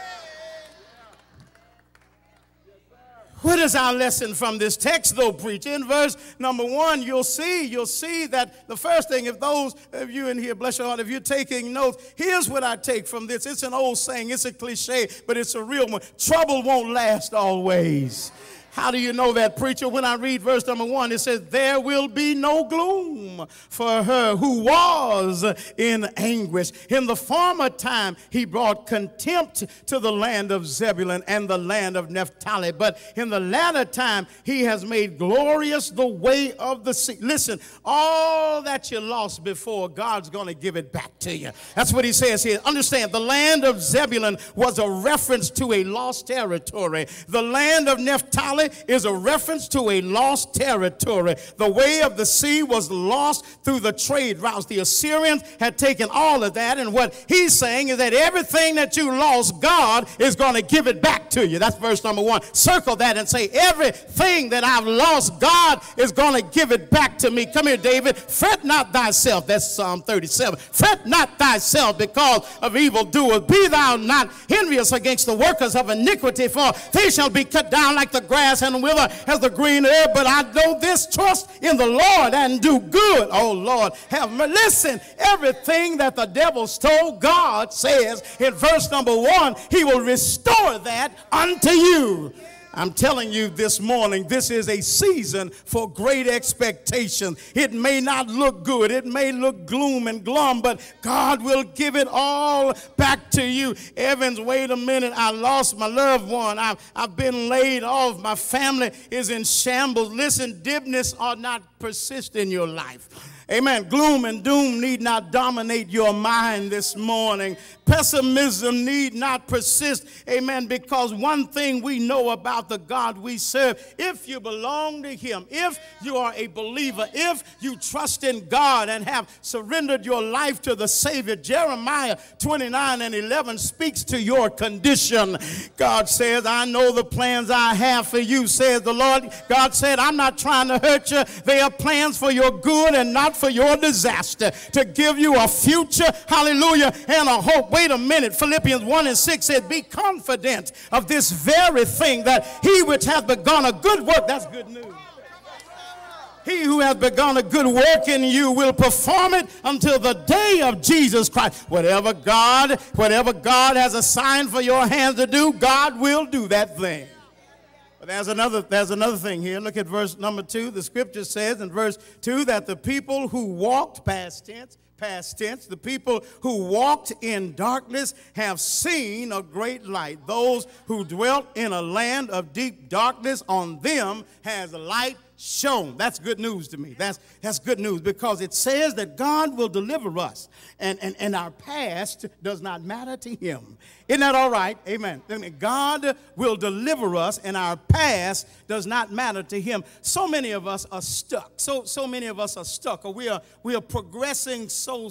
What is our lesson from this text, though, preacher? In verse number 1, you'll see that the first thing, if those of you in here, bless your heart, if you're taking notes, here's what I take from this. It's an old saying, it's a cliche, but it's a real one. Trouble won't last always. How do you know that, preacher? When I read verse number 1, it says, there will be no gloom for her who was in anguish. In the former time, he brought contempt to the land of Zebulun and the land of Naphtali. But in the latter time, he has made glorious the way of the sea. Listen, all that you lost before, God's going to give it back to you. That's what he says here. Understand, the land of Zebulun was a reference to a lost territory. The land of Naphtali is a reference to a lost territory. The way of the sea was lost through the trade routes. The Assyrians had taken all of that, and what he's saying is that everything that you lost, God is going to give it back to you. That's verse number 1. Circle that and say, everything that I've lost, God is going to give it back to me. Come here, David. Fret not thyself. That's Psalm 37. Fret not thyself because of evildoers. Be thou not envious against the workers of iniquity, for they shall be cut down like the grass and wither as the green herb. But I know this, trust in the Lord and do good. Oh, Lord, have mercy. Listen, everything that the devil stole, God says in verse number 1, he will restore that unto you. I'm telling you this morning, this is a season for great expectation. It may not look good. It may look gloom and glum, but God will give it all back to you. Evans, wait a minute. I lost my loved one. I've been laid off. My family is in shambles. Listen, dimness ought not persist in your life. Amen. Gloom and doom need not dominate your mind this morning. Pessimism need not persist. Amen. Because one thing we know about the God we serve, if you belong to him, if you are a believer, if you trust in God and have surrendered your life to the Savior, Jeremiah 29:11 speaks to your condition. God says, I know the plans I have for you, says the Lord. God said, I'm not trying to hurt you. They are plans for your good and not for your disaster, to give you a future, hallelujah, and a hope. Wait a minute. Philippians 1:6 said, be confident of this very thing, that he which hath begun a good work, that's good news. He who has begun a good work in you will perform it until the day of Jesus Christ. Whatever God has assigned for your hands to do, God will do that thing. But there's another thing here. Look at verse number 2. The scripture says in verse 2 that the people who walked, past tense, the people who walked in darkness have seen a great light. Those who dwelt in a land of deep darkness, on them has light shown. That's good news to me. That's good news, because it says that God will deliver us, and our past does not matter to him. Isn't that all right? Amen. God will deliver us, and our past does not matter to him. So many of us are stuck. So many of us are stuck, or we are progressing so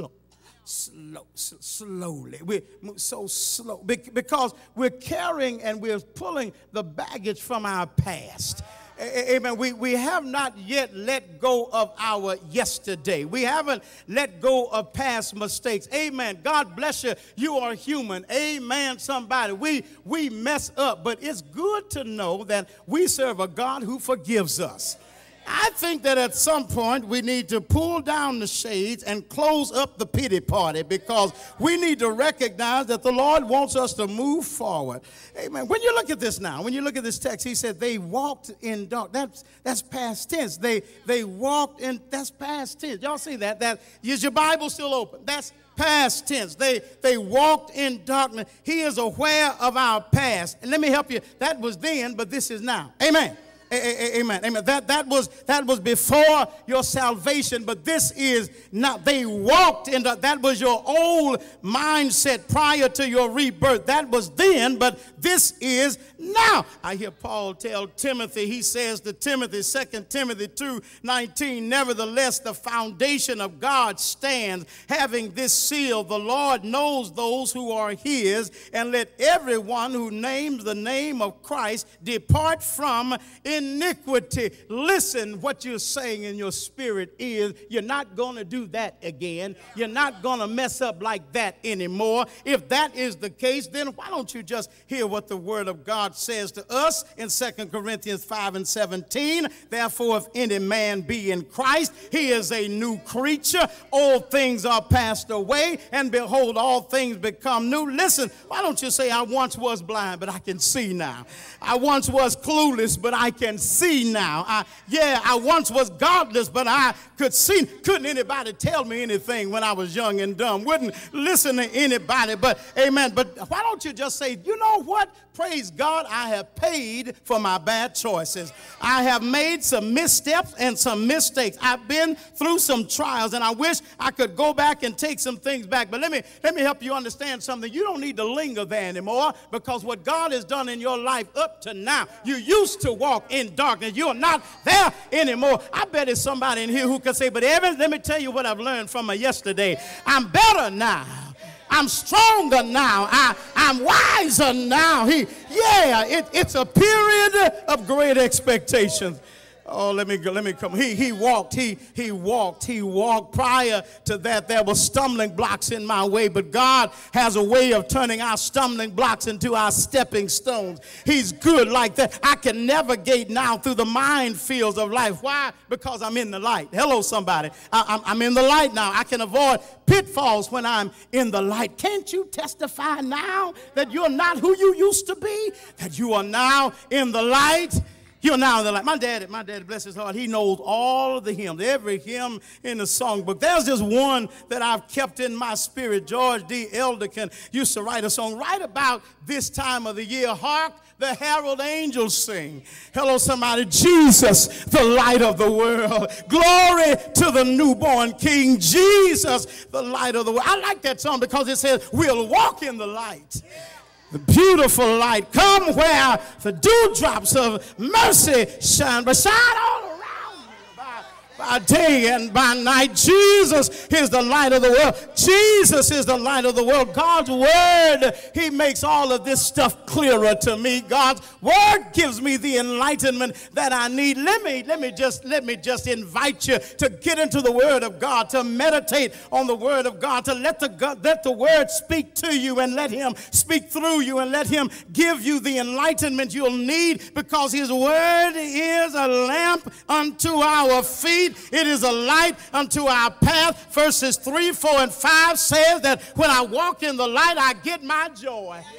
slowly. We're so slow because we're carrying and we're pulling the baggage from our past. Amen. We have not yet let go of our yesterday. We haven't let go of past mistakes. Amen. God bless you. You are human. Amen. Somebody. We mess up, but it's good to know that we serve a God who forgives us. I think that at some point we need to pull down the shades and close up the pity party, because we need to recognize that the Lord wants us to move forward. Amen. When you look at this now, when you look at this text, he said they walked in dark. That's past tense. They walked in, that's past tense. Y'all see that? Is your Bible still open? That's past tense. They walked in darkness. He is aware of our past. And let me help you. That was then, but this is now. Amen. Amen. Amen. That was before your salvation, but this is not. They walked in that was your old mindset prior to your rebirth. That was then, but this is now. I hear Paul tell Timothy, he says to Timothy, 2 Timothy 2:19, nevertheless, the foundation of God stands, having this seal, the Lord knows those who are his, and let everyone who names the name of Christ depart from iniquity. Listen, what you're saying in your spirit is you're not going to do that again. You're not going to mess up like that anymore. If that is the case, then why don't you just hear what the word of God says to us in 2 Corinthians 5:17. Therefore, if any man be in Christ, he is a new creature. Old things are passed away, and behold, all things become new. Listen, why don't you say, I once was blind, but I can see now. I once was clueless, but I can see now. I once was godless, but I could see. Couldn't anybody tell me anything when I was young and dumb? Wouldn't listen to anybody, but amen. But why don't you just say, you know what? Praise God, I have paid for my bad choices. I have made some missteps and some mistakes. I've been through some trials, and I wish I could go back and take some things back. But let me help you understand something. You don't need to linger there anymore, because what God has done in your life up to now, you used to walk in darkness. You're not there anymore. I bet there's somebody in here who could say, but Evans, let me tell you what I've learned from yesterday. I'm better now. I'm stronger now. I'm wiser now. It's a period of great expectations. Oh, let me come. He walked. Prior to that, there were stumbling blocks in my way, but God has a way of turning our stumbling blocks into our stepping stones. He's good like that. I can navigate now through the minefields of life. Why? Because I'm in the light. Hello, somebody. I'm in the light now. I can avoid pitfalls when I'm in the light. Can't you testify now that you're not who you used to be? That you are now in the light? You're now in the light. My dad, bless his heart, he knows all of the hymns, every hymn in the songbook. There's just one that I've kept in my spirit. George D. Elderkin used to write a song right about this time of the year. Hark, the herald angels sing. Hello, somebody. Jesus, the light of the world. Glory to the newborn King. Jesus, the light of the world. I like that song because it says we'll walk in the light. The beautiful light, come where the dewdrops of mercy shine, but shine all around me by day and by night. Jesus is the light of the world. Jesus is the light of the world. God's word, he makes all of this stuff clearer to me. God's word gives me the enlightenment that I need. Let me just invite you to get into the word of God, to meditate on the word of God, to let the word speak to you and let him speak through you and let him give you the enlightenment you'll need, because his word is a lamp unto our feet. It is a light unto our path. Verses 3, 4, and 5 says that when I walk in the light, I get my joy.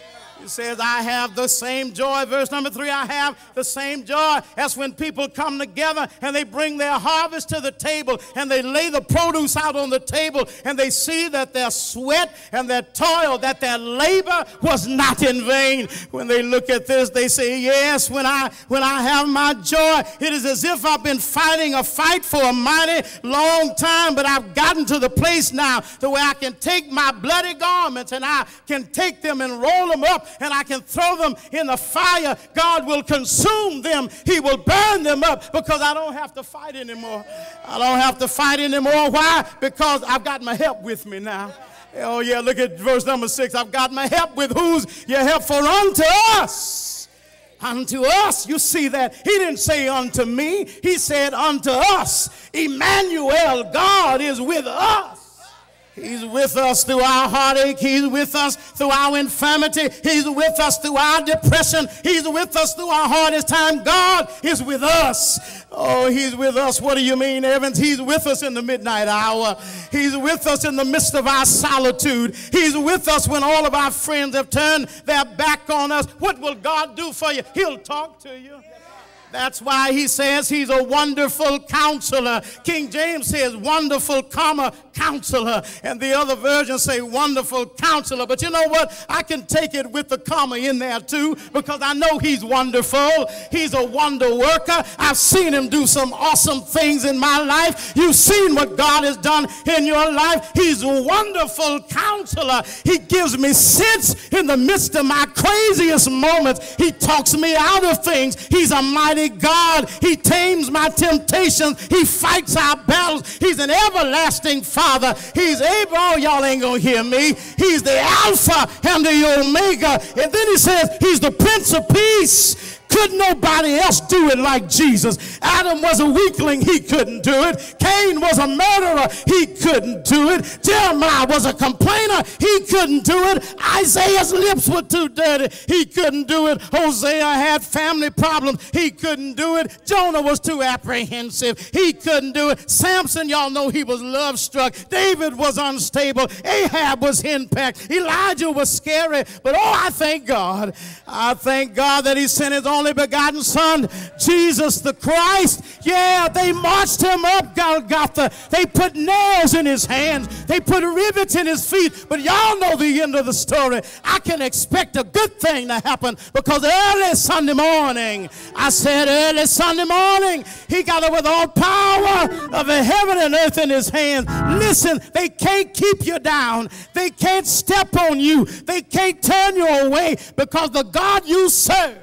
It says, I have the same joy. Verse number 3, I have the same joy as when people come together and they bring their harvest to the table and they lay the produce out on the table and they see that their sweat and their toil, that their labor was not in vain. When they look at this, they say, yes, when I have my joy, it is as if I've been fighting a fight for a mighty long time, but I've gotten to the place now to where I can take my bloody garments and I can take them and roll them up and I can throw them in the fire. God will consume them. He will burn them up because I don't have to fight anymore. I don't have to fight anymore. Why? Because I've got my help with me now. Oh, yeah, look at verse number 6. I've got my help with who's your help? For unto us. Unto us. You see that? He didn't say unto me. He said unto us. Emmanuel, God is with us. He's with us through our heartache. He's with us through our infirmity. He's with us through our depression. He's with us through our hardest time. God is with us. Oh, he's with us. What do you mean, Evans? He's with us in the midnight hour. He's with us in the midst of our solitude. He's with us when all of our friends have turned their back on us. What will God do for you? He'll talk to you. That's why he says he's a wonderful counselor. King James says wonderful, counselor. And the other versions say wonderful counselor. But you know what? I can take it with the comma in there too because I know he's wonderful. He's a wonder worker. I've seen him do some awesome things in my life. You've seen what God has done in your life. He's a wonderful counselor. He gives me sense in the midst of my craziest moments. He talks me out of things. He's a mighty God. He tames my temptations. He fights our battles. He's an everlasting Father. He's able. Oh, y'all ain't gonna hear me. He's the Alpha and the Omega. And then he says he's the Prince of Peace. Could nobody else do it like Jesus? Adam was a weakling. He couldn't do it. Cain was a murderer. He couldn't do it. Jeremiah was a complainer. He couldn't do it. Isaiah's lips were too dirty. He couldn't do it. Hosea had family problems. He couldn't do it. Jonah was too apprehensive. He couldn't do it. Samson, y'all know he was love struck. David was unstable. Ahab was henpecked. Elijah was scary. But oh, I thank God. I thank God that he sent his only begotten Son, Jesus the Christ. Yeah, they marched him up Golgotha. They put nails in his hands. They put rivets in his feet. But y'all know the end of the story. I can expect a good thing to happen because early Sunday morning, I said early Sunday morning, he got it with all power of the heaven and earth in his hands. Listen, they can't keep you down. They can't step on you. They can't turn you away because the God you serve.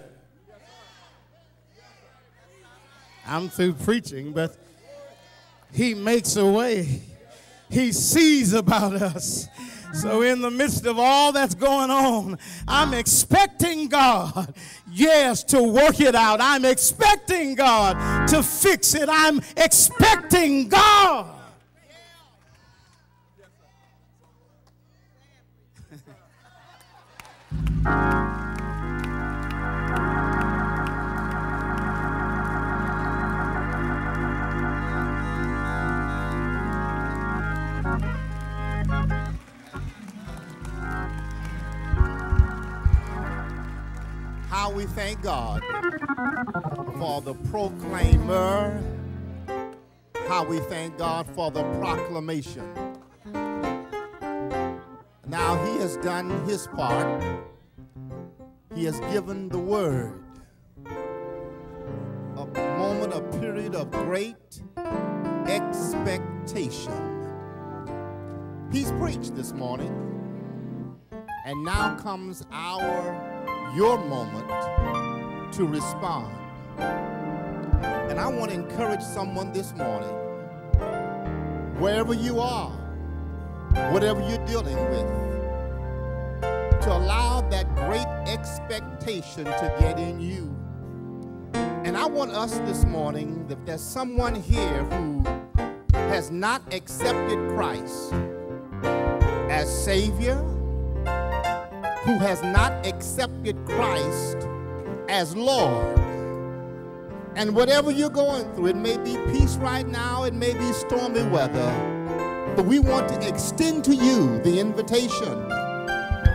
I'm through preaching, but he makes a way. He sees about us. So in the midst of all that's going on, I'm expecting God, yes, to work it out. I'm expecting God to fix it. I'm expecting God. How we thank God for the proclaimer. How we thank God for the proclamation. Now he has done his part. He has given the word. A moment, a period of great expectation. He's preached this morning. And now comes your moment to respond. And I want to encourage someone this morning, wherever you are, whatever you're dealing with, to allow that great expectation to get in you. And I want us this morning, if there's someone here who has not accepted Christ as Savior, who has not accepted Christ as Lord. And whatever you're going through, it may be peace right now, it may be stormy weather, but we want to extend to you the invitation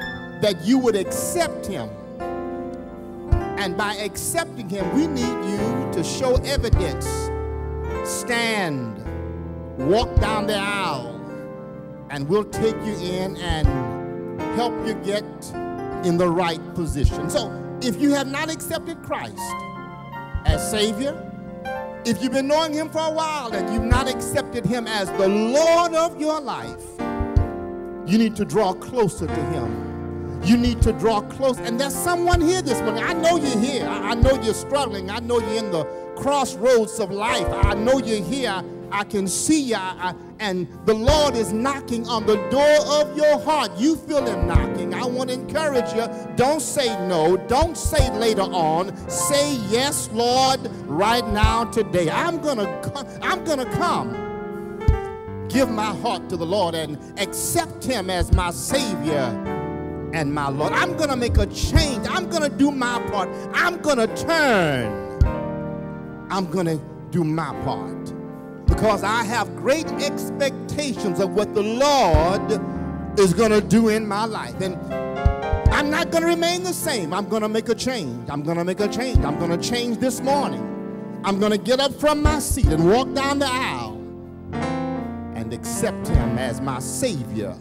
that you would accept him. And by accepting him, we need you to show evidence. Stand, walk down the aisle, and we'll take you in and help you get in the right position. So if you have not accepted Christ as Savior, if you've been knowing him for a while and you've not accepted him as the Lord of your life, you need to draw closer to him. You need to draw close. And there's someone here this morning. I know you're here. I know you're struggling. I know you're in the crossroads of life. I know you're here. I can see you. And the Lord is knocking on the door of your heart. You feel him knocking. I want to encourage you. Don't say no. Don't say later on. Say yes, Lord, right now, today. I'm gonna come. Give my heart to the Lord and accept him as my Savior and my Lord. I'm going to make a change. I'm going to do my part. I'm going to turn. I'm going to do my part because I have great expectations of what the Lord is going to do in my life. And I'm not going to remain the same. I'm going to make a change. I'm going to make a change. I'm going to change this morning. I'm going to get up from my seat and walk down the aisle and accept him as my Savior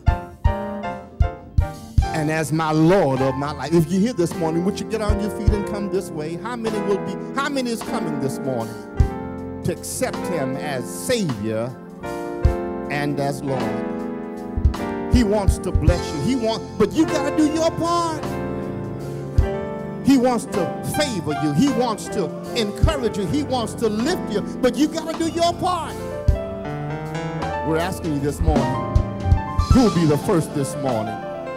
and as my Lord of my life. If you're here this morning, would you get on your feet and come this way? How many is coming this morning to accept him as Savior and as Lord? He wants to bless you. But you got to do your part. He wants to favor you. He wants to encourage you. He wants to lift you. But you got to do your part. We're asking you this morning, who will be the first this morning?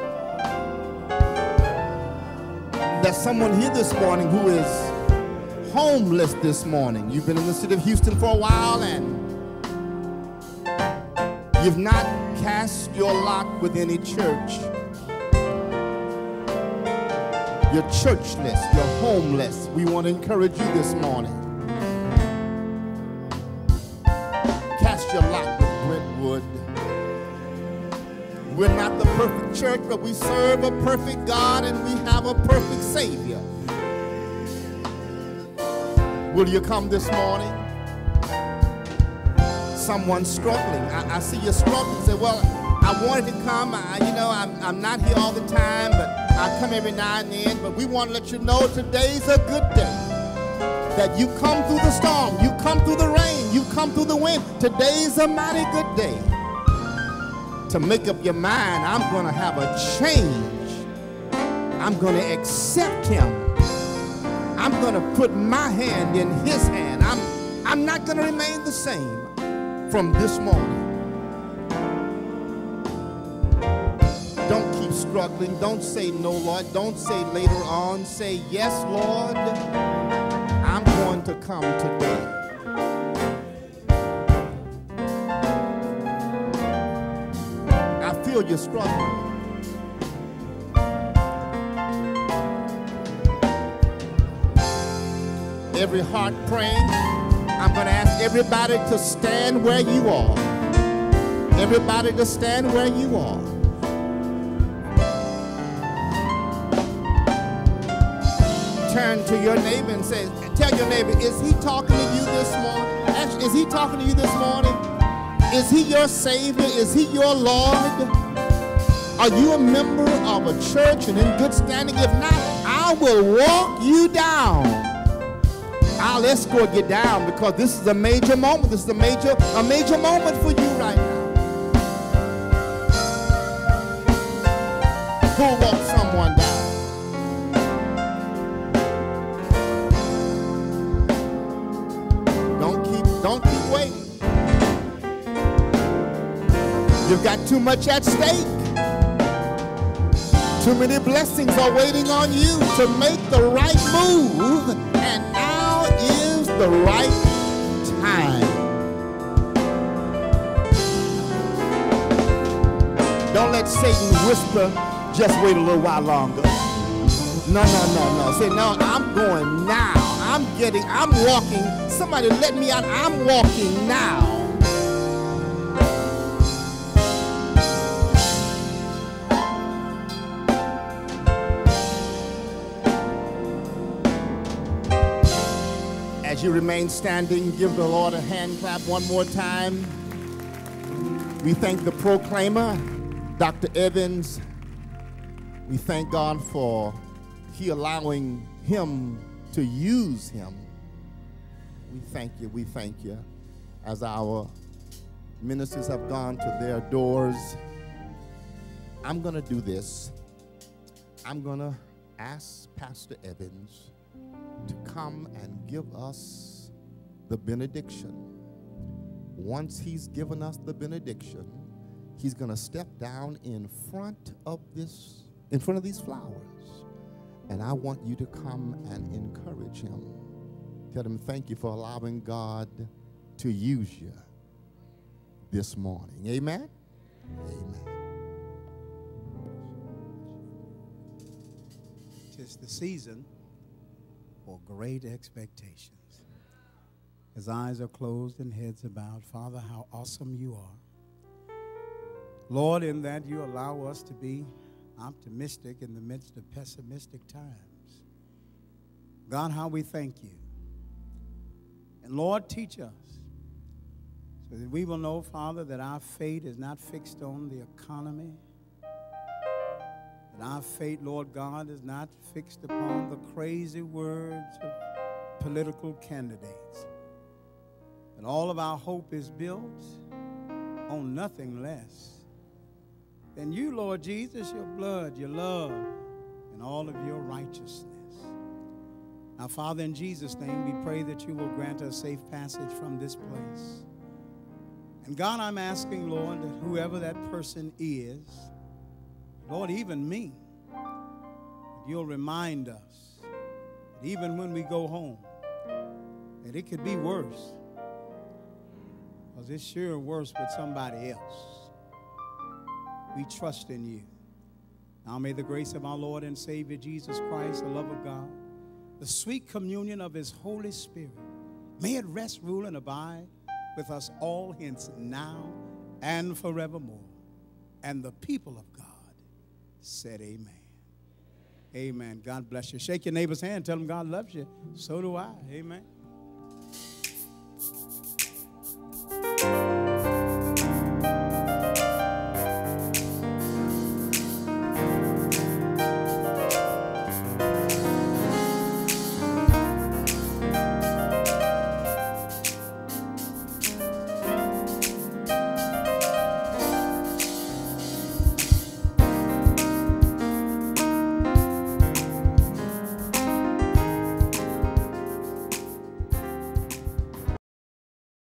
There's someone here this morning who is homeless this morning. You've been in the city of Houston for a while and you've not cast your lot with any church. You're churchless, you're homeless. We want to encourage you this morning. Cast your lot with Brentwood. We're not the perfect church, but we serve a perfect God and we have a perfect Savior. Will you come this morning? Someone's struggling. I see you struggling. Say, well, I wanted to come. I'm not here all the time, but I come every now and then. But we want to let you know today's a good day. That you come through the storm, you come through the rain, you come through the wind. Today's a mighty good day to make up your mind. I'm going to have a change. I'm going to accept him. I'm going to put my hand in his hand. I'm not going to remain the same from this moment. Don't keep struggling. Don't say no, Lord. Don't say later on. Say, yes, Lord, I'm going to come today. I feel you're struggling. Every heart praying. I'm going to ask everybody to stand where you are. Everybody to stand where you are. Turn to your neighbor and say, tell your neighbor, is he talking to you this morning? Actually, is he talking to you this morning? Is he your Savior? Is he your Lord? Are you a member of a church and in good standing? If not, I will walk you down. I'll escort you down because this is a major moment. This is a major moment for you right now. Who'll walk someone down? Don't keep waiting. You've got too much at stake. Too many blessings are waiting on you to make the right move, and now is the right time. Don't let Satan whisper, just wait a little while longer. No. Say, no, I'm going now. I'm walking. Somebody let me out. I'm walking now. As you remain standing, give the Lord a hand clap one more time. We thank the proclaimer, Dr. Evans. We thank God for He allowing him to use him. We thank you. As our ministers have gone to their doors, I'm going to do this. I'm going to ask Pastor Evans to come and give us the benediction. Once he's given us the benediction, he's going to step down in front of these flowers. And I want you to come and encourage him. Tell him thank you for allowing God to use you this morning. Amen? Amen. Tis the season for great expectations. As eyes are closed and heads are bowed, Father, how awesome you are. Lord, in that you allow us to be optimistic in the midst of pessimistic times. God, how we thank you. And Lord, teach us so that we will know, Father, that our fate is not fixed on the economy. That our fate, Lord God, is not fixed upon the crazy words of political candidates. That all of our hope is built on nothing less than you, Lord Jesus, your blood, your love, and all of your righteousness. Now, Father, in Jesus' name, we pray that you will grant us safe passage from this place. And God, I'm asking, Lord, that whoever that person is, Lord, even me, that you'll remind us that even when we go home, that it could be worse. Because it's sure worse with somebody else. We trust in you. Now may the grace of our Lord and Savior Jesus Christ, the love of God, the sweet communion of his Holy Spirit, may it rest, rule, and abide with us all hence now and forevermore. And the people of God said amen. Amen. God bless you. Shake your neighbor's hand. Tell him God loves you. So do I. Amen.